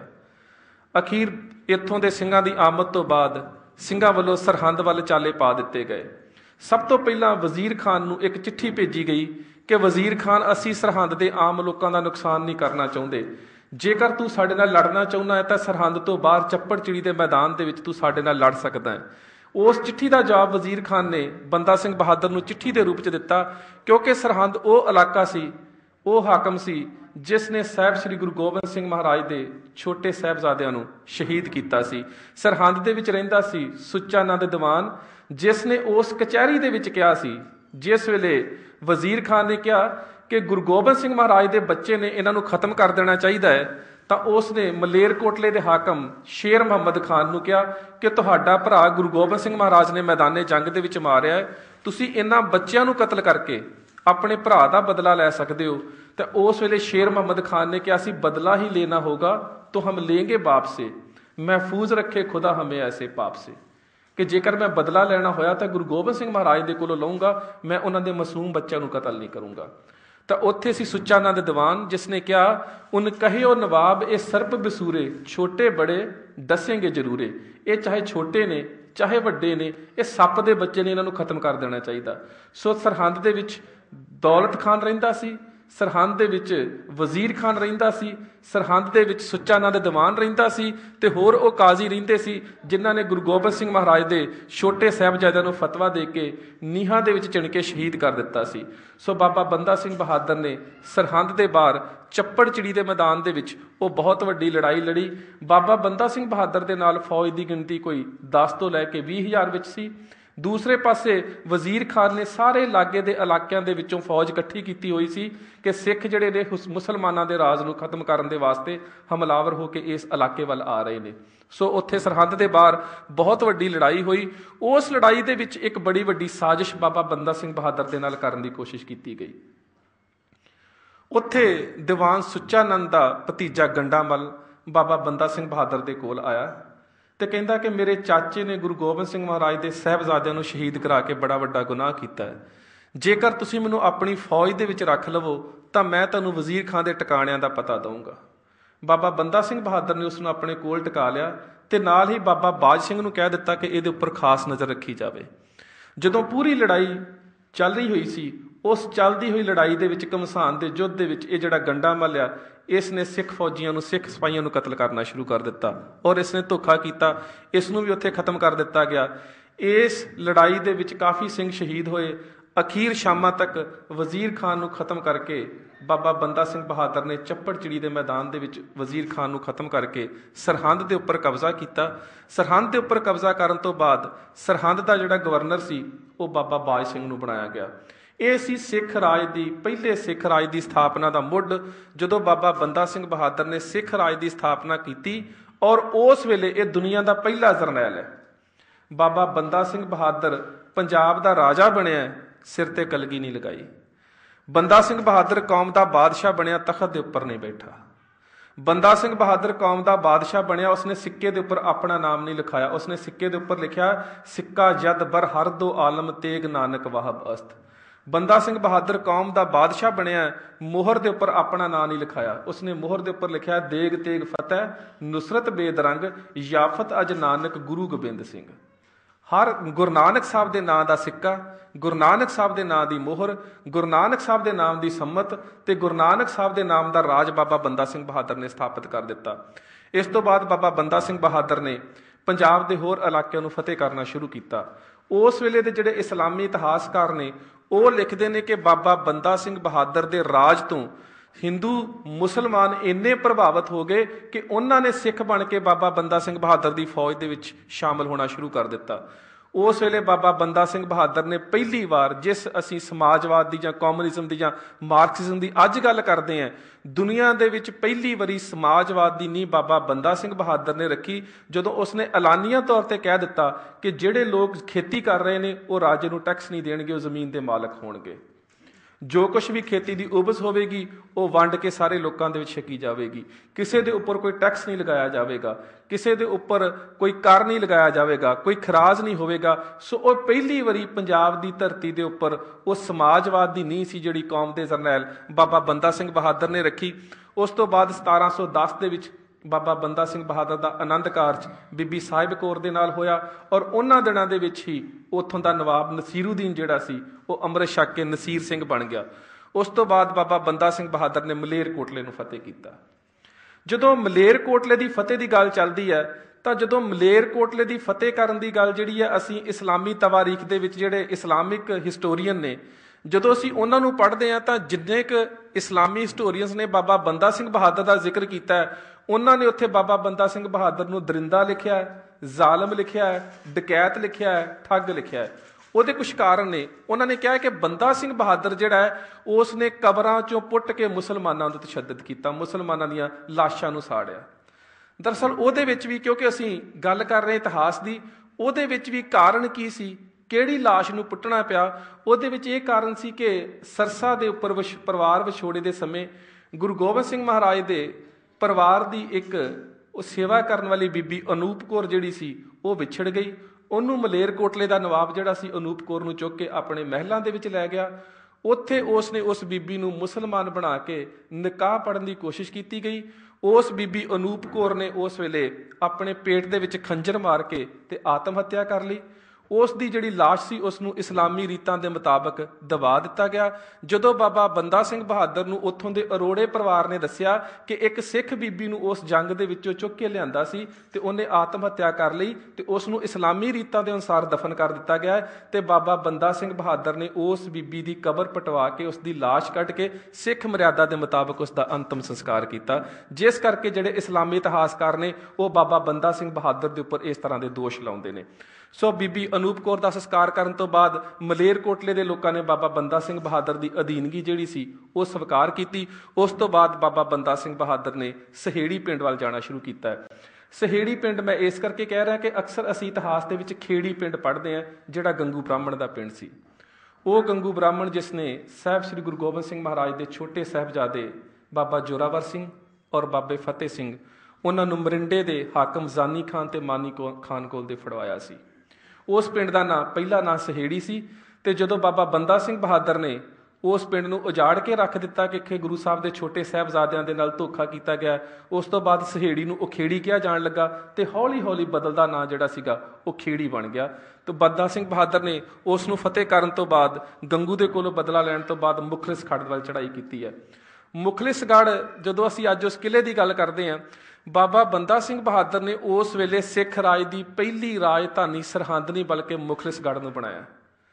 ਅਖੀਰ ਇੱਥੋਂ ਦੇ ਸਿੰਘਾਂ ਦੀ ਆਮਦ ਤੋਂ ਬਾਅਦ ਸਿੰਘਾਂ ਵੱਲੋਂ ਸਰਹੰਦ ਵੱਲ ਚਾਲੇ ਪਾ ਦਿੱਤੇ ਗਏ। ਸਭ ਤੋਂ ਪਹਿਲਾਂ ਵਜ਼ੀਰ ਖਾਨ ਨੂੰ ਇੱਕ ਚਿੱਠੀ ਭੇਜੀ ਗਈ ਕਿ ਵਜ਼ੀਰ ਖਾਨ, ਅਸੀਂ ਸਰਹੰਦ ਦੇ ਆਮ ਲੋਕਾਂ ਦਾ ਨੁਕਸਾਨ ਨਹੀਂ ਕਰਨਾ ਚਾਹੁੰਦੇ, ਜੇਕਰ ਤੂੰ ਸਾਡੇ ਨਾਲ ਲੜਨਾ ਚਾਹੁੰਦਾ ਹੈ ਤਾਂ ਸਰਹੰਦ ਤੋਂ ਬਾਹਰ ਚੱਪੜਚਿੜੀ ਦੇ ਮੈਦਾਨ ਦੇ ਵਿੱਚ ਤੂੰ ਸਾਡੇ ਨਾਲ ਲੜ ਸਕਦਾ ਹੈ। ਉਸ ਚਿੱਠੀ ਦਾ ਜਵਾਬ ਵਜ਼ੀਰ ਖਾਨ ਨੇ ਬੰਦਾ ਸਿੰਘ ਬਹਾਦਰ ਨੂੰ ਚਿੱਠੀ ਦੇ ਰੂਪ 'ਚ ਦਿੱਤਾ ਕਿਉਂਕਿ ਸਰਹੰਦ ਉਹ ਇਲਾਕਾ ਸੀ, ਉਹ ਹਾਕਮ ਸੀ ਜਿਸ ਨੇ ਸਾਹਿਬ ਸ੍ਰੀ ਗੁਰੂ ਗੋਬਿੰਦ ਸਿੰਘ ਮਹਾਰਾਜ ਦੇ ਛੋਟੇ ਸਾਹਿਬਜ਼ਾਦਿਆਂ ਨੂੰ ਸ਼ਹੀਦ ਕੀਤਾ ਸੀ। ਸਰਹੰਦ ਦੇ ਵਿੱਚ ਰਹਿੰਦਾ ਸੀ ਸੁੱਚਾ ਨੰਦ ਦੀਵਾਨ, ਜਿਸ ਨੇ ਉਸ ਕਚਹਿਰੀ ਦੇ ਵਿੱਚ ਕਿਹਾ ਸੀ, ਜਿਸ ਵੇਲੇ ਵਜ਼ੀਰ ਖਾਨ ਨੇ ਕਿਹਾ ਕਿ ਗੁਰੂ ਗੋਬਿੰਦ ਸਿੰਘ ਮਹਾਰਾਜ ਦੇ ਬੱਚੇ ਨੇ, ਇਹਨਾਂ ਨੂੰ ਖਤਮ ਕਰ ਦੇਣਾ ਚਾਹੀਦਾ ਹੈ, ਤਾਂ ਉਸ ਨੇ ਮਲੇਰਕੋਟਲੇ ਦੇ ਹਾਕਮ ਸ਼ੇਰ ਮੁਹੰਮਦ ਖਾਨ ਨੂੰ ਕਿਹਾ ਕਿ ਤੁਹਾਡਾ ਭਰਾ ਗੁਰੂ ਗੋਬਿੰਦ ਸਿੰਘ ਮਹਾਰਾਜ ਨੇ ਮੈਦਾਨੇ ਜੰਗ ਦੇ ਵਿੱਚ ਮਾਰਿਆ ਹੈ, ਤੁਸੀਂ ਇਹਨਾਂ ਬੱਚਿਆਂ ਨੂੰ ਕਤਲ ਕਰਕੇ ਆਪਣੇ ਭਰਾ ਦਾ ਬਦਲਾ ਲੈ ਸਕਦੇ ਹੋ। ਤਾਂ ਉਸ ਵੇਲੇ ਸ਼ੇਰ ਮੁਹੰਮਦ ਖਾਨ ਨੇ ਕਿਹਾ ਸੀ, ਬਦਲਾ ਹੀ ਲੈਣਾ ਹੋਗਾ तो हम लेंगे बाप से, महफूज रखे खुदा हमें ऐसे पाप से, कि जेकर मैं बदला लेना होया तो गुरु गोबिंद सिंह महाराज दे कोलों लऊंगा, मैं उन्होंने मासूम बच्चों को कतल नहीं करूँगा। ਤਾਂ ਉੱਥੇ ਸੀ ਸੁੱਚਾ ਨੰਦ ਦੀਵਾਨ, ਜਿਸ ਨੇ ਕਿਹਾ, ਉਨ ਕਹਿਓ ਨਵਾਬ ਇਹ ਸਰਪ ਬਸੂਰੇ, ਛੋਟੇ ਬੜੇ ਦੱਸੇਂਗੇ ਜ਼ਰੂਰੇ। ਇਹ ਚਾਹੇ ਛੋਟੇ ਨੇ ਚਾਹੇ ਵੱਡੇ ਨੇ, ਇਹ ਸੱਪ ਦੇ ਬੱਚੇ ਨੇ, ਇਹਨਾਂ ਨੂੰ ਖਤਮ ਕਰ ਦੇਣਾ ਚਾਹੀਦਾ। ਸੋ ਸਰਹੰਦ ਦੇ ਵਿੱਚ ਦੌਲਤ ਖਾਨ ਰਹਿੰਦਾ ਸੀ, ਸਰਹੰਦ ਦੇ ਵਿੱਚ ਵਜ਼ੀਰ ਖਾਨ ਰਹਿੰਦਾ ਸੀ, ਸਰਹੰਦ ਦੇ ਵਿੱਚ ਸੁੱਚਾ ਨੰਦ ਦੀਵਾਨ ਰਹਿੰਦਾ ਸੀ, ਤੇ ਹੋਰ ਉਹ ਕਾਜ਼ੀ ਰਹਿੰਦੇ ਸੀ ਜਿਨ੍ਹਾਂ ਨੇ ਗੁਰੂ ਗੋਬਿੰਦ ਸਿੰਘ ਮਹਾਰਾਜ ਦੇ ਛੋਟੇ ਸਾਹਿਬਜ਼ਾਦਿਆਂ ਨੂੰ ਫਤਵਾ ਦੇ ਕੇ ਨੀਹਾਂ ਦੇ ਵਿੱਚ ਚਿਣ ਕੇ ਸ਼ਹੀਦ ਕਰ ਦਿੱਤਾ ਸੀ। ਸੋ ਬਾਬਾ ਬੰਦਾ ਸਿੰਘ ਬਹਾਦਰ ਨੇ ਸਰਹੰਦ ਦੇ ਬਾਹਰ ਚੱਪੜਚਿੜੀ ਦੇ ਮੈਦਾਨ ਦੇ ਵਿੱਚ ਉਹ ਬਹੁਤ ਵੱਡੀ ਲੜਾਈ ਲੜੀ। ਬਾਬਾ ਬੰਦਾ ਸਿੰਘ ਬਹਾਦਰ ਦੇ ਨਾਲ ਫੌਜ ਦੀ ਗਿਣਤੀ ਕੋਈ 10 ਤੋਂ ਲੈ ਕੇ 20,000 ਵਿੱਚ ਸੀ। ਦੂਸਰੇ ਪਾਸੇ ਵਜ਼ੀਰ ਖਾਨ ਨੇ ਸਾਰੇ ਲਾਗੇ ਦੇ ਇਲਾਕਿਆਂ ਦੇ ਵਿੱਚੋਂ ਫੌਜ ਇਕੱਠੀ ਕੀਤੀ ਹੋਈ ਸੀ ਕਿ ਸਿੱਖ ਜਿਹੜੇ ਨੇ ਮੁਸਲਮਾਨਾਂ ਦੇ ਰਾਜ ਨੂੰ ਖਤਮ ਕਰਨ ਦੇ ਵਾਸਤੇ ਹਮਲਾਵਰ ਹੋ ਕੇ ਇਸ ਇਲਾਕੇ ਵੱਲ ਆ ਰਹੇ ਨੇ। ਸੋ ਉੱਥੇ ਸਰਹੰਦ ਦੇ ਬਾਹਰ ਬਹੁਤ ਵੱਡੀ ਲੜਾਈ ਹੋਈ। ਉਸ ਲੜਾਈ ਦੇ ਵਿੱਚ ਇੱਕ ਬੜੀ ਵੱਡੀ ਸਾਜ਼ਿਸ਼ ਬਾਬਾ ਬੰਦਾ ਸਿੰਘ ਬਹਾਦਰ ਦੇ ਨਾਲ ਕਰਨ ਦੀ ਕੋਸ਼ਿਸ਼ ਕੀਤੀ ਗਈ। ਉੱਥੇ ਦੀਵਾਨ ਸੁੱਚਾ ਨੰਦ ਦਾ ਭਤੀਜਾ ਗੰਡਾਮਲ ਬਾਬਾ ਬੰਦਾ ਸਿੰਘ ਬਹਾਦਰ ਦੇ ਕੋਲ ਆਇਆ ਤੇ ਕਹਿੰਦਾ ਕਿ ਮੇਰੇ ਚਾਚੇ ਨੇ ਗੁਰੂ ਗੋਬਿੰਦ ਸਿੰਘ ਮਹਾਰਾਜ ਦੇ ਸਾਹਿਬਜ਼ਾਦਿਆਂ ਨੂੰ ਸ਼ਹੀਦ ਕਰਾ ਕੇ ਬੜਾ ਵੱਡਾ ਗੁਨਾਹ ਕੀਤਾ ਹੈ। ਜੇਕਰ ਤੁਸੀਂ ਮੈਨੂੰ ਆਪਣੀ ਫੌਜ ਦੇ ਵਿੱਚ ਰੱਖ ਲਵੋ ਤਾਂ ਮੈਂ ਤੁਹਾਨੂੰ ਵਜ਼ੀਰ ਖਾਨ ਦੇ ਟਿਕਾਣਿਆਂ ਦਾ ਪਤਾ ਦਊਂਗਾ। ਬਾਬਾ ਬੰਦਾ ਸਿੰਘ ਬਹਾਦਰ ਨੇ ਉਸ ਨੂੰ ਆਪਣੇ ਕੋਲ ਟਿਕਾ ਲਿਆ ਤੇ ਨਾਲ ਹੀ ਬਾਬਾ ਬਾਜ ਸਿੰਘ ਨੂੰ ਕਹਿ ਦਿੱਤਾ ਕਿ ਇਹਦੇ ਉੱਪਰ ਖਾਸ ਨਜ਼ਰ ਰੱਖੀ ਜਾਵੇ। ਜਦੋਂ ਪੂਰੀ ਲੜਾਈ ਚੱਲ ਰਹੀ ਹੋਈ ਸੀ, ਉਸ ਚੱਲਦੀ ਹੋਈ ਲੜਾਈ ਦੇ ਵਿੱਚ ਘਮਸਾਨ ਦੇ ਯੁੱਧ ਦੇ ਵਿੱਚ ਇਹ ਜਿਹੜਾ ਗੰਡਾਮਲ ਆ, ਇਸ ਨੇ ਸਿੱਖ ਫੌਜੀਆਂ ਨੂੰ, ਸਿੱਖ ਸਿਪਾਹੀਆਂ ਨੂੰ ਕਤਲ ਕਰਨਾ ਸ਼ੁਰੂ ਕਰ ਦਿੱਤਾ ਔਰ ਇਸ ਨੇ ਧੋਖਾ ਕੀਤਾ। ਇਸ ਨੂੰ ਵੀ ਉੱਥੇ ਖਤਮ ਕਰ ਦਿੱਤਾ ਗਿਆ। ਇਸ ਲੜਾਈ ਦੇ ਵਿੱਚ ਕਾਫੀ ਸਿੰਘ ਸ਼ਹੀਦ ਹੋਏ। ਅਖੀਰ ਸ਼ਾਮਾਂ ਤੱਕ ਵਜ਼ੀਰ ਖਾਨ ਨੂੰ ਖਤਮ ਕਰਕੇ ਬਾਬਾ ਬੰਦਾ ਸਿੰਘ ਬਹਾਦਰ ਨੇ ਚੱਪੜਚਿੜੀ ਦੇ ਮੈਦਾਨ ਦੇ ਵਿੱਚ ਵਜ਼ੀਰ ਖਾਨ ਨੂੰ ਖਤਮ ਕਰਕੇ ਸਰਹੰਦ ਦੇ ਉੱਪਰ ਕਬਜ਼ਾ ਕੀਤਾ। ਸਰਹੰਦ ਦੇ ਉੱਪਰ ਕਬਜ਼ਾ ਕਰਨ ਤੋਂ ਬਾਅਦ ਸਰਹੰਦ ਦਾ ਜਿਹੜਾ ਗਵਰਨਰ ਸੀ ਉਹ ਬਾਬਾ ਬਾਜ ਸਿੰਘ ਨੂੰ ਬਣਾਇਆ ਗਿਆ। ਇਹ ਸੀ ਸਿੱਖ ਰਾਜ ਦੀ, ਪਹਿਲੇ ਸਿੱਖ ਰਾਜ ਦੀ ਸਥਾਪਨਾ ਦਾ ਮੁੱਢ, ਜਦੋਂ ਬਾਬਾ ਬੰਦਾ ਸਿੰਘ ਬਹਾਦਰ ਨੇ ਸਿੱਖ ਰਾਜ ਦੀ ਸਥਾਪਨਾ ਕੀਤੀ। ਔਰ ਉਸ ਵੇਲੇ ਇਹ ਦੁਨੀਆ ਦਾ ਪਹਿਲਾ ਜਰਨੈਲ ਹੈ। ਬਾਬਾ ਬੰਦਾ ਸਿੰਘ ਬਹਾਦਰ ਪੰਜਾਬ ਦਾ ਰਾਜਾ ਬਣਿਆ, ਸਿਰ ਤੇ ਕਲਗੀ ਨਹੀਂ ਲਗਾਈ। ਬੰਦਾ ਸਿੰਘ ਬਹਾਦਰ ਕੌਮ ਦਾ ਬਾਦਸ਼ਾਹ ਬਣਿਆ, ਤਖਤ ਦੇ ਉੱਪਰ ਨਹੀਂ ਬੈਠਾ। ਬੰਦਾ ਸਿੰਘ ਬਹਾਦਰ ਕੌਮ ਦਾ ਬਾਦਸ਼ਾਹ ਬਣਿਆ, ਉਸਨੇ ਸਿੱਕੇ ਦੇ ਉੱਪਰ ਆਪਣਾ ਨਾਮ ਨਹੀਂ ਲਿਖਾਇਆ। ਉਸਨੇ ਸਿੱਕੇ ਦੇ ਉੱਪਰ ਲਿਖਿਆ, ਸਿੱਕਾ ਜਦ ਬਰ ਹਰ ਦੋ ਆਲਮ ਤੇਗ ਨਾਨਕ ਵਾਹਬ ਅਸਤ। ਬੰਦਾ ਸਿੰਘ ਬਹਾਦਰ ਕੌਮ ਦਾ ਬਾਦਸ਼ਾਹ ਬਣਿਆ, ਮੋਹਰ ਦੇ ਉੱਪਰ ਆਪਣਾ ਨਾਂ ਨਹੀਂ ਲਿਖਾਇਆ। ਉਸਨੇ ਮੋਹਰ ਦੇ ਉੱਪਰ ਲਿਖਿਆ, ਦੇਗ ਤੇਗ ਫਤਿਹ ਨੁਸਰਤ ਬੇਦਰੰਗ ਯਾਫਤ ਅਜ ਨਾਨਕ ਗੁਰੂ ਗੋਬਿੰਦ ਸਿੰਘ। ਹਰ ਗੁਰੂ ਨਾਨਕ ਸਾਹਿਬ ਦੇ ਨਾਂ ਦਾ ਸਿੱਕਾ, ਗੁਰੂ ਨਾਨਕ ਸਾਹਿਬ ਦੇ ਨਾਂ ਦੀ ਮੋਹਰ, ਗੁਰੂ ਨਾਨਕ ਸਾਹਿਬ ਦੇ ਨਾਮ ਦੀ ਸੰਮਤ ਤੇ ਗੁਰੂ ਨਾਨਕ ਸਾਹਿਬ ਦੇ ਨਾਮ ਦਾ ਰਾਜ ਬਾਬਾ ਬੰਦਾ ਸਿੰਘ ਬਹਾਦਰ ਨੇ ਸਥਾਪਿਤ ਕਰ ਦਿੱਤਾ। ਇਸ ਤੋਂ ਬਾਅਦ ਬਾਬਾ ਬੰਦਾ ਸਿੰਘ ਬਹਾਦਰ ਨੇ ਪੰਜਾਬ ਦੇ ਹੋਰ ਇਲਾਕਿਆਂ ਨੂੰ ਫਤਿਹ ਕਰਨਾ ਸ਼ੁਰੂ ਕੀਤਾ। ਉਸ ਵੇਲੇ ਦੇ ਜਿਹੜੇ ਇਸਲਾਮੀ ਇਤਿਹਾਸਕਾਰ ਨੇ ਉਹ ਲਿਖਦੇ ਨੇ ਕਿ ਬਾਬਾ ਬੰਦਾ ਸਿੰਘ ਬਹਾਦਰ ਦੇ ਰਾਜ ਤੋਂ ਹਿੰਦੂ ਮੁਸਲਮਾਨ ਇੰਨੇ ਪ੍ਰਭਾਵਿਤ ਹੋ ਗਏ ਕਿ ਉਹਨਾਂ ਨੇ ਸਿੱਖ ਬਣ ਕੇ ਬਾਬਾ ਬੰਦਾ ਸਿੰਘ ਬਹਾਦਰ ਦੀ ਫੌਜ ਦੇ ਵਿੱਚ ਸ਼ਾਮਲ ਹੋਣਾ ਸ਼ੁਰੂ ਕਰ ਦਿੱਤਾ। ਉਸ ਵੇਲੇ ਬਾਬਾ ਬੰਦਾ ਸਿੰਘ ਬਹਾਦਰ ਨੇ ਪਹਿਲੀ ਵਾਰ, ਜਿਸ ਅਸੀਂ ਸਮਾਜਵਾਦ ਦੀ ਜਾਂ ਕਮਿਊਨਿਜ਼ਮ ਦੀ ਜਾਂ ਮਾਰਕਸਿਜ਼ਮ ਦੀ ਅੱਜ ਗੱਲ ਕਰਦੇ ਹਾਂ, ਦੁਨੀਆ ਦੇ ਵਿੱਚ ਪਹਿਲੀ ਵਾਰੀ ਸਮਾਜਵਾਦ ਦੀ ਨੀਂਹ ਬਾਬਾ ਬੰਦਾ ਸਿੰਘ ਬਹਾਦਰ ਨੇ ਰੱਖੀ, ਜਦੋਂ ਉਸਨੇ ਐਲਾਨੀਆ ਤੌਰ ਤੇ ਕਹਿ ਦਿੱਤਾ ਕਿ ਜਿਹੜੇ ਲੋਕ ਖੇਤੀ ਕਰ ਰਹੇ ਨੇ ਉਹ ਰਾਜੇ ਨੂੰ ਟੈਕਸ ਨਹੀਂ ਦੇਣਗੇ, ਉਹ ਜ਼ਮੀਨ ਦੇ ਮਾਲਕ ਹੋਣਗੇ। ਜੋ ਕੁਛ ਵੀ ਖੇਤੀ ਦੀ ਉਪਜ ਹੋਵੇਗੀ ਉਹ ਵੰਡ ਕੇ ਸਾਰੇ ਲੋਕਾਂ ਦੇ ਵਿੱਚ ਛਕੀ ਜਾਵੇਗੀ। ਕਿਸੇ ਦੇ ਉੱਪਰ ਕੋਈ ਟੈਕਸ ਨਹੀਂ ਲਗਾਇਆ ਜਾਵੇਗਾ, ਕਿਸੇ ਦੇ ਉੱਪਰ ਕੋਈ ਕਰ ਨਹੀਂ ਲਗਾਇਆ ਜਾਵੇਗਾ, ਕੋਈ ਖਰਾਜ ਨਹੀਂ ਹੋਵੇਗਾ। ਸੋ ਉਹ ਪਹਿਲੀ ਵਾਰੀ ਪੰਜਾਬ ਦੀ ਧਰਤੀ ਦੇ ਉੱਪਰ ਉਹ ਸਮਾਜਵਾਦ ਦੀ ਨੀਂਹ ਸੀ ਜਿਹੜੀ ਕੌਮ ਦੇ ਜਰਨੈਲ ਬਾਬਾ ਬੰਦਾ ਸਿੰਘ ਬਹਾਦਰ ਨੇ ਰੱਖੀ। ਉਸ ਤੋਂ ਬਾਅਦ 1710 ਦੇ ਵਿੱਚ ਬਾਬਾ ਬੰਦਾ ਸਿੰਘ ਬਹਾਦਰ ਦਾ ਆਨੰਦ ਕਾਰਜ ਬੀਬੀ ਸਾਹਿਬ ਕੌਰ ਦੇ ਨਾਲ ਹੋਇਆ ਔਰ ਉਹਨਾਂ ਦਿਨਾਂ ਦੇ ਵਿੱਚ ਹੀ ਉੱਥੋਂ ਦਾ ਨਵਾਬ ਨਸੀਰੂਦੀਨ ਜਿਹੜਾ ਸੀ ਉਹ ਅੰਮ੍ਰਿਤ ਛਕ ਕੇ ਨਸੀਰ ਸਿੰਘ ਬਣ ਗਿਆ। ਉਸ ਤੋਂ ਬਾਅਦ ਬਾਬਾ ਬੰਦਾ ਸਿੰਘ ਬਹਾਦਰ ਨੇ ਮਲੇਰਕੋਟਲੇ ਨੂੰ ਫਤਿਹ ਕੀਤਾ। ਜਦੋਂ ਮਲੇਰਕੋਟਲੇ ਦੀ ਫਤਿਹ ਦੀ ਗੱਲ ਚੱਲਦੀ ਹੈ ਤਾਂ ਜਦੋਂ ਮਲੇਰਕੋਟਲੇ ਦੀ ਫਤਿਹ ਕਰਨ ਦੀ ਗੱਲ ਜਿਹੜੀ ਹੈ, ਅਸੀਂ ਇਸਲਾਮੀ ਤਵਾਰੀਖ ਦੇ ਵਿੱਚ ਜਿਹੜੇ ਇਸਲਾਮਿਕ ਹਿਸਟੋਰੀਅਨ ਨੇ, ਜਦੋਂ ਅਸੀਂ ਉਹਨਾਂ ਨੂੰ ਪੜ੍ਹਦੇ ਹਾਂ ਤਾਂ ਜਿੰਨੇ ਕੁ ਇਸਲਾਮੀ ਹਿਸਟੋਰੀਅਨਸ ਨੇ ਬਾਬਾ ਬੰਦਾ ਸਿੰਘ ਬਹਾਦਰ ਦਾ ਜ਼ਿਕਰ ਕੀਤਾ ਹੈ, ਉਹਨਾਂ ਨੇ ਉੱਥੇ ਬਾਬਾ ਬੰਦਾ ਸਿੰਘ ਬਹਾਦਰ ਨੂੰ ਦਰਿੰਦਾ ਲਿਖਿਆ ਹੈ, ਜ਼ਾਲਮ ਲਿਖਿਆ ਹੈ, ਡਕੈਤ ਲਿਖਿਆ ਹੈ, ਠੱਗ ਲਿਖਿਆ ਹੈ। ਉਹਦੇ ਕੁਝ ਕਾਰਨ ਨੇ। ਉਹਨਾਂ ਨੇ ਕਿਹਾ ਕਿ ਬੰਦਾ ਸਿੰਘ ਬਹਾਦਰ ਜਿਹੜਾ ਹੈ ਉਸ ਨੇ ਕਬਰਾਂ ਚੋਂ ਪੁੱਟ ਕੇ ਮੁਸਲਮਾਨਾਂ ਨੂੰ ਤਸ਼ੱਦਦ ਕੀਤਾ, ਮੁਸਲਮਾਨਾਂ ਦੀਆਂ ਲਾਸ਼ਾਂ ਨੂੰ ਸਾੜਿਆ। ਦਰਅਸਲ ਉਹਦੇ ਵਿੱਚ ਵੀ, ਕਿਉਂਕਿ ਅਸੀਂ ਗੱਲ ਕਰ ਰਹੇ ਇਤਿਹਾਸ ਦੀ, ਉਹਦੇ ਵਿੱਚ ਵੀ ਕਾਰਨ ਕੀ ਸੀ, ਕਿਹੜੀ ਲਾਸ਼ ਨੂੰ ਪੁੱਟਣਾ ਪਿਆ? ਉਹਦੇ ਵਿੱਚ ਇਹ ਕਾਰਨ ਸੀ ਕਿ ਸਰਸਾ ਦੇ ਉੱਪਰ ਪਰਿਵਾਰ ਵਿਛੋੜੇ ਦੇ ਸਮੇਂ ਗੁਰੂ ਗੋਬਿੰਦ ਸਿੰਘ ਮਹਾਰਾਜ ਦੇ ਪਰਿਵਾਰ ਦੀ ਇੱਕ ਉਹ ਸੇਵਾ ਕਰਨ ਵਾਲੀ ਬੀਬੀ ਅਨੂਪ ਕੌਰ ਜਿਹੜੀ ਸੀ ਉਹ ਵਿਛੜ ਗਈ। ਉਹਨੂੰ ਮਲੇਰਕੋਟਲੇ ਦਾ ਨਵਾਬ ਜਿਹੜਾ ਸੀ ਅਨੂਪ ਕੌਰ ਨੂੰ ਚੁੱਕ ਕੇ ਆਪਣੇ ਮਹਿਲਾਂ ਦੇ ਵਿੱਚ ਲੈ ਗਿਆ। ਉੱਥੇ ਉਸ ਨੇ ਉਸ ਬੀਬੀ ਨੂੰ ਮੁਸਲਮਾਨ ਬਣਾ ਕੇ ਨਿਕਾਹ ਪੜ੍ਹਨ ਦੀ ਕੋਸ਼ਿਸ਼ ਕੀਤੀ ਗਈ। ਉਸ ਬੀਬੀ ਅਨੂਪ ਕੌਰ ਨੇ ਉਸ ਵੇਲੇ ਆਪਣੇ ਪੇਟ ਦੇ ਵਿੱਚ ਖੰਜਰ ਮਾਰ ਕੇ ਤੇ ਆਤਮ ਹੱਤਿਆ ਕਰ ਲਈ। ਉਸ ਦੀ ਜਿਹੜੀ ਲਾਸ਼ ਸੀ ਉਸ ਨੂੰ ਇਸਲਾਮੀ ਰੀਤਾਂ ਦੇ ਮੁਤਾਬਕ ਦਬਾ ਦਿੱਤਾ ਗਿਆ। ਜਦੋਂ ਬਾਬਾ ਬੰਦਾ ਸਿੰਘ ਬਹਾਦਰ ਨੂੰ ਉੱਥੋਂ ਦੇ ਅਰੋੜੇ ਪਰਿਵਾਰ ਨੇ ਦੱਸਿਆ ਕਿ ਇੱਕ ਸਿੱਖ ਬੀਬੀ ਨੂੰ ਉਸ ਜੰਗ ਦੇ ਵਿੱਚੋਂ ਚੁੱਕ ਕੇ ਲਿਆਂਦਾ ਸੀ ਤੇ ਉਹਨੇ ਆਤਮ ਹੱਤਿਆ ਕਰ ਲਈ ਤੇ ਉਸ ਨੂੰ ਇਸਲਾਮੀ ਰੀਤਾਂ ਦੇ ਅਨੁਸਾਰ ਦਫਨ ਕਰ ਦਿੱਤਾ ਗਿਆ ਤੇ ਬਾਬਾ ਬੰਦਾ ਸਿੰਘ ਬਹਾਦਰ ਨੇ ਉਸ ਬੀਬੀ ਦੀ ਕਬਰ ਪਟਵਾ ਕੇ ਉਸ ਦੀ ਲਾਸ਼ ਕੱਢ ਕੇ ਸਿੱਖ ਮਰਿਆਦਾ ਦੇ ਮੁਤਾਬਕ ਉਸ ਦਾ ਅੰਤਮ ਸੰਸਕਾਰ ਕੀਤਾ। ਜਿਸ ਕਰਕੇ ਜਿਹੜੇ ਇਸਲਾਮੀ ਇਤਿਹਾਸਕਾਰ ਨੇ ਉਹ ਬਾਬਾ ਬੰਦਾ ਸਿੰਘ ਬਹਾਦਰ ਦੇ ਉੱਪਰ ਇਸ ਤਰ੍ਹਾਂ ਦੇ ਦੋਸ਼ ਲਾਉਂਦੇ ਨੇ। ਸੋ ਬੀਬੀ ਅਨੂਪ ਕੌਰ ਦਾ ਸੰਸਕਾਰ ਕਰਨ ਤੋਂ ਬਾਅਦ ਮਲੇਰਕੋਟਲੇ ਦੇ ਲੋਕਾਂ ਨੇ ਬਾਬਾ ਬੰਦਾ ਸਿੰਘ ਬਹਾਦਰ ਦੀ ਅਧੀਨਗੀ ਜਿਹੜੀ ਸੀ ਉਹ ਸਵੀਕਾਰ ਕੀਤੀ। ਉਸ ਤੋਂ ਬਾਅਦ ਬਾਬਾ ਬੰਦਾ ਸਿੰਘ ਬਹਾਦਰ ਨੇ ਸਹੇੜੀ ਪਿੰਡ ਵੱਲ ਜਾਣਾ ਸ਼ੁਰੂ ਕੀਤਾ। ਸਹੇੜੀ ਪਿੰਡ ਮੈਂ ਇਸ ਕਰਕੇ ਕਹਿ ਰਿਹਾ ਕਿ ਅਕਸਰ ਅਸੀਂ ਇਤਿਹਾਸ ਦੇ ਵਿੱਚ ਖੇੜੀ ਪਿੰਡ ਪੜ੍ਹਦੇ ਹਾਂ, ਜਿਹੜਾ ਗੰਗੂ ਬ੍ਰਾਹਮਣ ਦਾ ਪਿੰਡ ਸੀ। ਉਹ ਗੰਗੂ ਬ੍ਰਾਹਮਣ ਜਿਸ ਨੇ ਸਾਹਿਬ ਸ੍ਰੀ ਗੁਰੂ ਗੋਬਿੰਦ ਸਿੰਘ ਮਹਾਰਾਜ ਦੇ ਛੋਟੇ ਸਾਹਿਬਜ਼ਾਦੇ ਬਾਬਾ ਜ਼ੋਰਾਵਰ ਸਿੰਘ ਔਰ ਬਾਬੇ ਫਤਿਹ ਸਿੰਘ, ਉਹਨਾਂ ਨੂੰ ਮਰਿੰਡੇ ਦੇ ਹਾਕਮ ਜ਼ਾਨੀ ਖਾਨ ਤੇ ਮਾਨੀ ਖਾਨ ਕੋਲ ਦੇ ਫੜਵਾਇਆ ਸੀ। ਉਸ ਪਿੰਡ ਦਾ ਨਾਂ ਪਹਿਲਾ ਨਾਂ ਸਹੇੜੀ ਸੀ ਤੇ ਜਦੋਂ ਬਾਬਾ ਬੰਦਾ ਸਿੰਘ ਬਹਾਦਰ ਨੇ ਉਸ ਪਿੰਡ ਨੂੰ ਉਜਾੜ ਕੇ ਰੱਖ ਦਿੱਤਾ ਕਿ ਗੁਰੂ ਸਾਹਿਬ ਦੇ ਛੋਟੇ ਸਾਹਿਬਜ਼ਾਦਿਆਂ ਦੇ ਨਾਲ ਧੋਖਾ ਕੀਤਾ ਗਿਆ, ਉਸ ਤੋਂ ਬਾਅਦ ਸਹੇੜੀ ਨੂੰ ਉਖੇੜੀ ਕਿਹਾ ਜਾਣ ਲੱਗਾ ਤੇ ਹੌਲੀ ਹੌਲੀ ਬਦਲਦਾ ਨਾਂ ਜਿਹੜਾ ਸੀਗਾ ਉਹ ਖੇੜੀ ਬਣ ਗਿਆ। ਤੇ ਬੰਦਾ ਸਿੰਘ ਬਹਾਦਰ ਨੇ ਉਸ ਨੂੰ ਫਤਿਹ ਕਰਨ ਤੋਂ ਬਾਅਦ ਗੰਗੂ ਦੇ ਕੋਲੋਂ ਬਦਲਾ ਲੈਣ ਤੋਂ ਬਾਅਦ ਮੁਖਲਿਸ ਖੜ ਵੱਲ ਚੜ੍ਹਾਈ ਕੀਤੀ ਹੈ। ਮੁਖਲਿਸਗੜ੍ਹ ਜਦੋਂ ਅਸੀਂ ਅੱਜ ਉਸ ਕਿਲ੍ਹੇ ਦੀ ਗੱਲ ਕਰਦੇ ਹਾਂ, ਬਾਬਾ ਬੰਦਾ ਸਿੰਘ ਬਹਾਦਰ ਨੇ ਉਸ ਵੇਲੇ ਸਿੱਖ ਰਾਜ ਦੀ ਪਹਿਲੀ ਰਾਜਧਾਨੀ ਸਰਹੰਦ ਨਹੀਂ ਬਲਕਿ ਮੁਖਲਿਸਗੜ੍ਹ ਨੂੰ ਬਣਾਇਆ।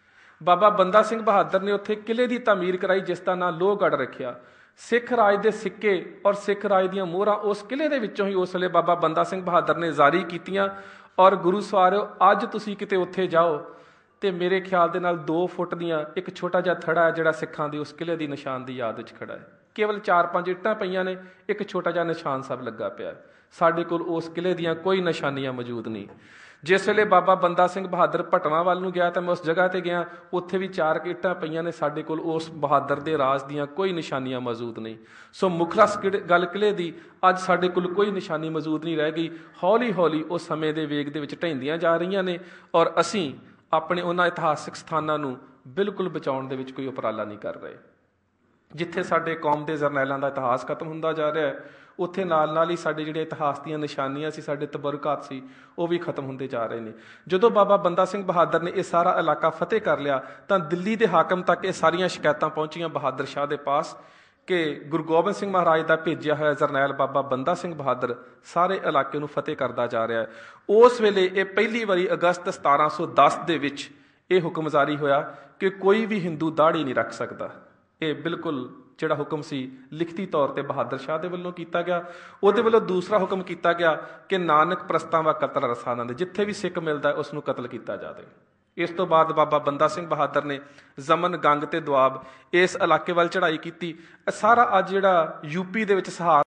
ਬਾਬਾ ਬੰਦਾ ਸਿੰਘ ਬਹਾਦਰ ਨੇ ਉੱਥੇ ਕਿਲ੍ਹੇ ਦੀ ਤਾਮੀਰ ਕਰਾਈ ਜਿਸ ਦਾ ਨਾਂ ਲੋਹਗੜ੍ਹ ਰੱਖਿਆ। ਸਿੱਖ ਰਾਜ ਦੇ ਸਿੱਕੇ ਔਰ ਸਿੱਖ ਰਾਜ ਦੀਆਂ ਮੋਹਰਾਂ ਉਸ ਕਿਲ੍ਹੇ ਦੇ ਵਿੱਚੋਂ ਹੀ ਉਸ ਵੇਲੇ ਬਾਬਾ ਬੰਦਾ ਸਿੰਘ ਬਹਾਦਰ ਨੇ ਜਾਰੀ ਕੀਤੀਆਂ। ਔਰ ਗੁਰੂ ਸਵਾਰਿਓ, ਅੱਜ ਤੁਸੀਂ ਕਿਤੇ ਉੱਥੇ ਜਾਓ ਤੇ ਮੇਰੇ ਖਿਆਲ ਦੇ ਨਾਲ 2 ਫੁੱਟ ਦੀਆਂ ਇੱਕ ਛੋਟਾ ਜਿਹਾ ਥੜਾ ਹੈ ਜਿਹੜਾ ਸਿੱਖਾਂ ਦੀ ਉਸ ਕਿਲ੍ਹੇ ਦੀ ਨਿਸ਼ਾਨ ਦੀ ਯਾਦ ਵਿੱਚ ਖੜਾ ਹੈ। ਕੇਵਲ 4-5 ਇੱਟਾਂ ਪਈਆਂ ਨੇ, ਇੱਕ ਛੋਟਾ ਜਿਹਾ ਨਿਸ਼ਾਨ ਸਾਹਿਬ ਲੱਗਾ ਪਿਆ। ਸਾਡੇ ਕੋਲ ਉਸ ਕਿਲ੍ਹੇ ਦੀਆਂ ਕੋਈ ਨਿਸ਼ਾਨੀਆਂ ਮੌਜੂਦ ਨਹੀਂ। ਜਿਸ ਵੇਲੇ ਬਾਬਾ ਬੰਦਾ ਸਿੰਘ ਬਹਾਦਰ ਭਟਨਾ ਵੱਲ ਨੂੰ ਗਿਆ ਤਾਂ ਮੈਂ ਉਸ ਜਗ੍ਹਾ ਤੇ ਗਿਆ, ਉੱਥੇ ਵੀ 4 ਇੱਟਾਂ ਪਈਆਂ ਨੇ। ਸਾਡੇ ਕੋਲ ਉਸ ਬਹਾਦਰ ਦੇ ਰਾਜ ਦੀਆਂ ਕੋਈ ਨਿਸ਼ਾਨੀਆਂ ਮੌਜੂਦ ਨਹੀਂ। ਸੋ ਮੁਖਲਿਸਗੜ੍ਹ ਕਿਲ੍ਹੇ ਦੀ ਅੱਜ ਸਾਡੇ ਕੋਲ ਕੋਈ ਨਿਸ਼ਾਨੀ ਮੌਜੂਦ ਨਹੀਂ ਰਹਿ ਗਈ। ਹੌਲੀ ਹੌਲੀ ਉਹ ਸਮੇਂ ਦੇ ਵੇਗ ਦੇ ਵਿੱਚ ਢਹਿੰਦੀਆਂ ਜਾ ਰਹੀਆਂ ਨੇ ਔਰ ਅਸੀਂ ਆਪਣੇ ਉਹਨਾਂ ਇਤਿਹਾਸਿਕ ਸਥਾਨਾਂ ਨੂੰ ਬਿਲਕੁਲ ਬਚਾਉਣ ਦੇ ਵਿੱਚ ਕੋਈ ਉਪਰਾਲਾ ਨਹੀਂ ਕਰ ਰਹੇ। ਜਿੱਥੇ ਸਾਡੇ ਕੌਮ ਦੇ ਜਰਨੈਲਾਂ ਦਾ ਇਤਿਹਾਸ ਖਤਮ ਹੁੰਦਾ ਜਾ ਰਿਹਾ ਹੈ, ਉੱਥੇ ਨਾਲ ਨਾਲ ਹੀ ਸਾਡੇ ਜਿਹੜੇ ਇਤਿਹਾਸ ਦੀਆਂ ਨਿਸ਼ਾਨੀਆਂ ਸੀ, ਸਾਡੇ ਤਬਰਕਾਤ ਸੀ, ਉਹ ਵੀ ਖਤਮ ਹੁੰਦੇ ਜਾ ਰਹੇ ਨੇ। ਜਦੋਂ ਬਾਬਾ ਬੰਦਾ ਸਿੰਘ ਬਹਾਦਰ ਨੇ ਇਹ ਸਾਰਾ ਇਲਾਕਾ ਫਤਿਹ ਕਰ ਲਿਆ ਤਾਂ ਦਿੱਲੀ ਦੇ ਹਾਕਮ ਤੱਕ ਇਹ ਸਾਰੀਆਂ ਸ਼ਿਕਾਇਤਾਂ ਪਹੁੰਚੀਆਂ ਬਹਾਦਰ ਸ਼ਾਹ ਦੇ ਪਾਸ ਕਿ ਗੁਰੂ ਗੋਬਿੰਦ ਸਿੰਘ ਮਹਾਰਾਜ ਦਾ ਭੇਜਿਆ ਹੋਇਆ ਜਰਨੈਲ ਬਾਬਾ ਬੰਦਾ ਸਿੰਘ ਬਹਾਦਰ ਸਾਰੇ ਇਲਾਕੇ ਨੂੰ ਫਤਿਹ ਕਰਦਾ ਜਾ ਰਿਹਾ ਹੈ। ਉਸ ਵੇਲੇ ਇਹ ਪਹਿਲੀ ਵਾਰੀ ਅਗਸਤ 1710 ਦੇ ਵਿੱਚ ਇਹ ਹੁਕਮ ਜਾਰੀ ਹੋਇਆ ਕਿ ਕੋਈ ਵੀ ਹਿੰਦੂ ਦਾੜ੍ਹੀ ਨਹੀਂ ਰੱਖ ਸਕਦਾ। ਇਹ ਬਿਲਕੁਲ ਜਿਹੜਾ ਹੁਕਮ ਸੀ ਲਿਖਤੀ ਤੌਰ ਤੇ ਬਹਾਦਰ ਸ਼ਾਹ ਦੇ ਵੱਲੋਂ ਕੀਤਾ ਗਿਆ। ਉਹਦੇ ਵੱਲੋਂ ਦੂਸਰਾ ਹੁਕਮ ਕੀਤਾ ਗਿਆ ਕਿ ਨਾਨਕ ਪ੍ਰਸਤਾਂ ਵਾ ਕਤਲ ਰਸਾਨਾਂ ਦੇ, ਜਿੱਥੇ ਵੀ ਸਿੱਖ ਮਿਲਦਾ ਉਸ ਨੂੰ ਕਤਲ ਕੀਤਾ ਜਾਵੇ। ਇਸ ਤੋਂ ਬਾਅਦ ਬਾਬਾ ਬੰਦਾ ਸਿੰਘ ਬਹਾਦਰ ਨੇ ਜ਼ਮਨ, ਗੰਗ ਤੇ ਦੁਆਬ ਇਸ ਇਲਾਕੇ ਵੱਲ ਚੜ੍ਹਾਈ ਕੀਤੀ। ਸਾਰਾ ਅੱਜ ਜਿਹੜਾ ਯੂਪੀ ਦੇ ਵਿੱਚ ਸਹਾਰ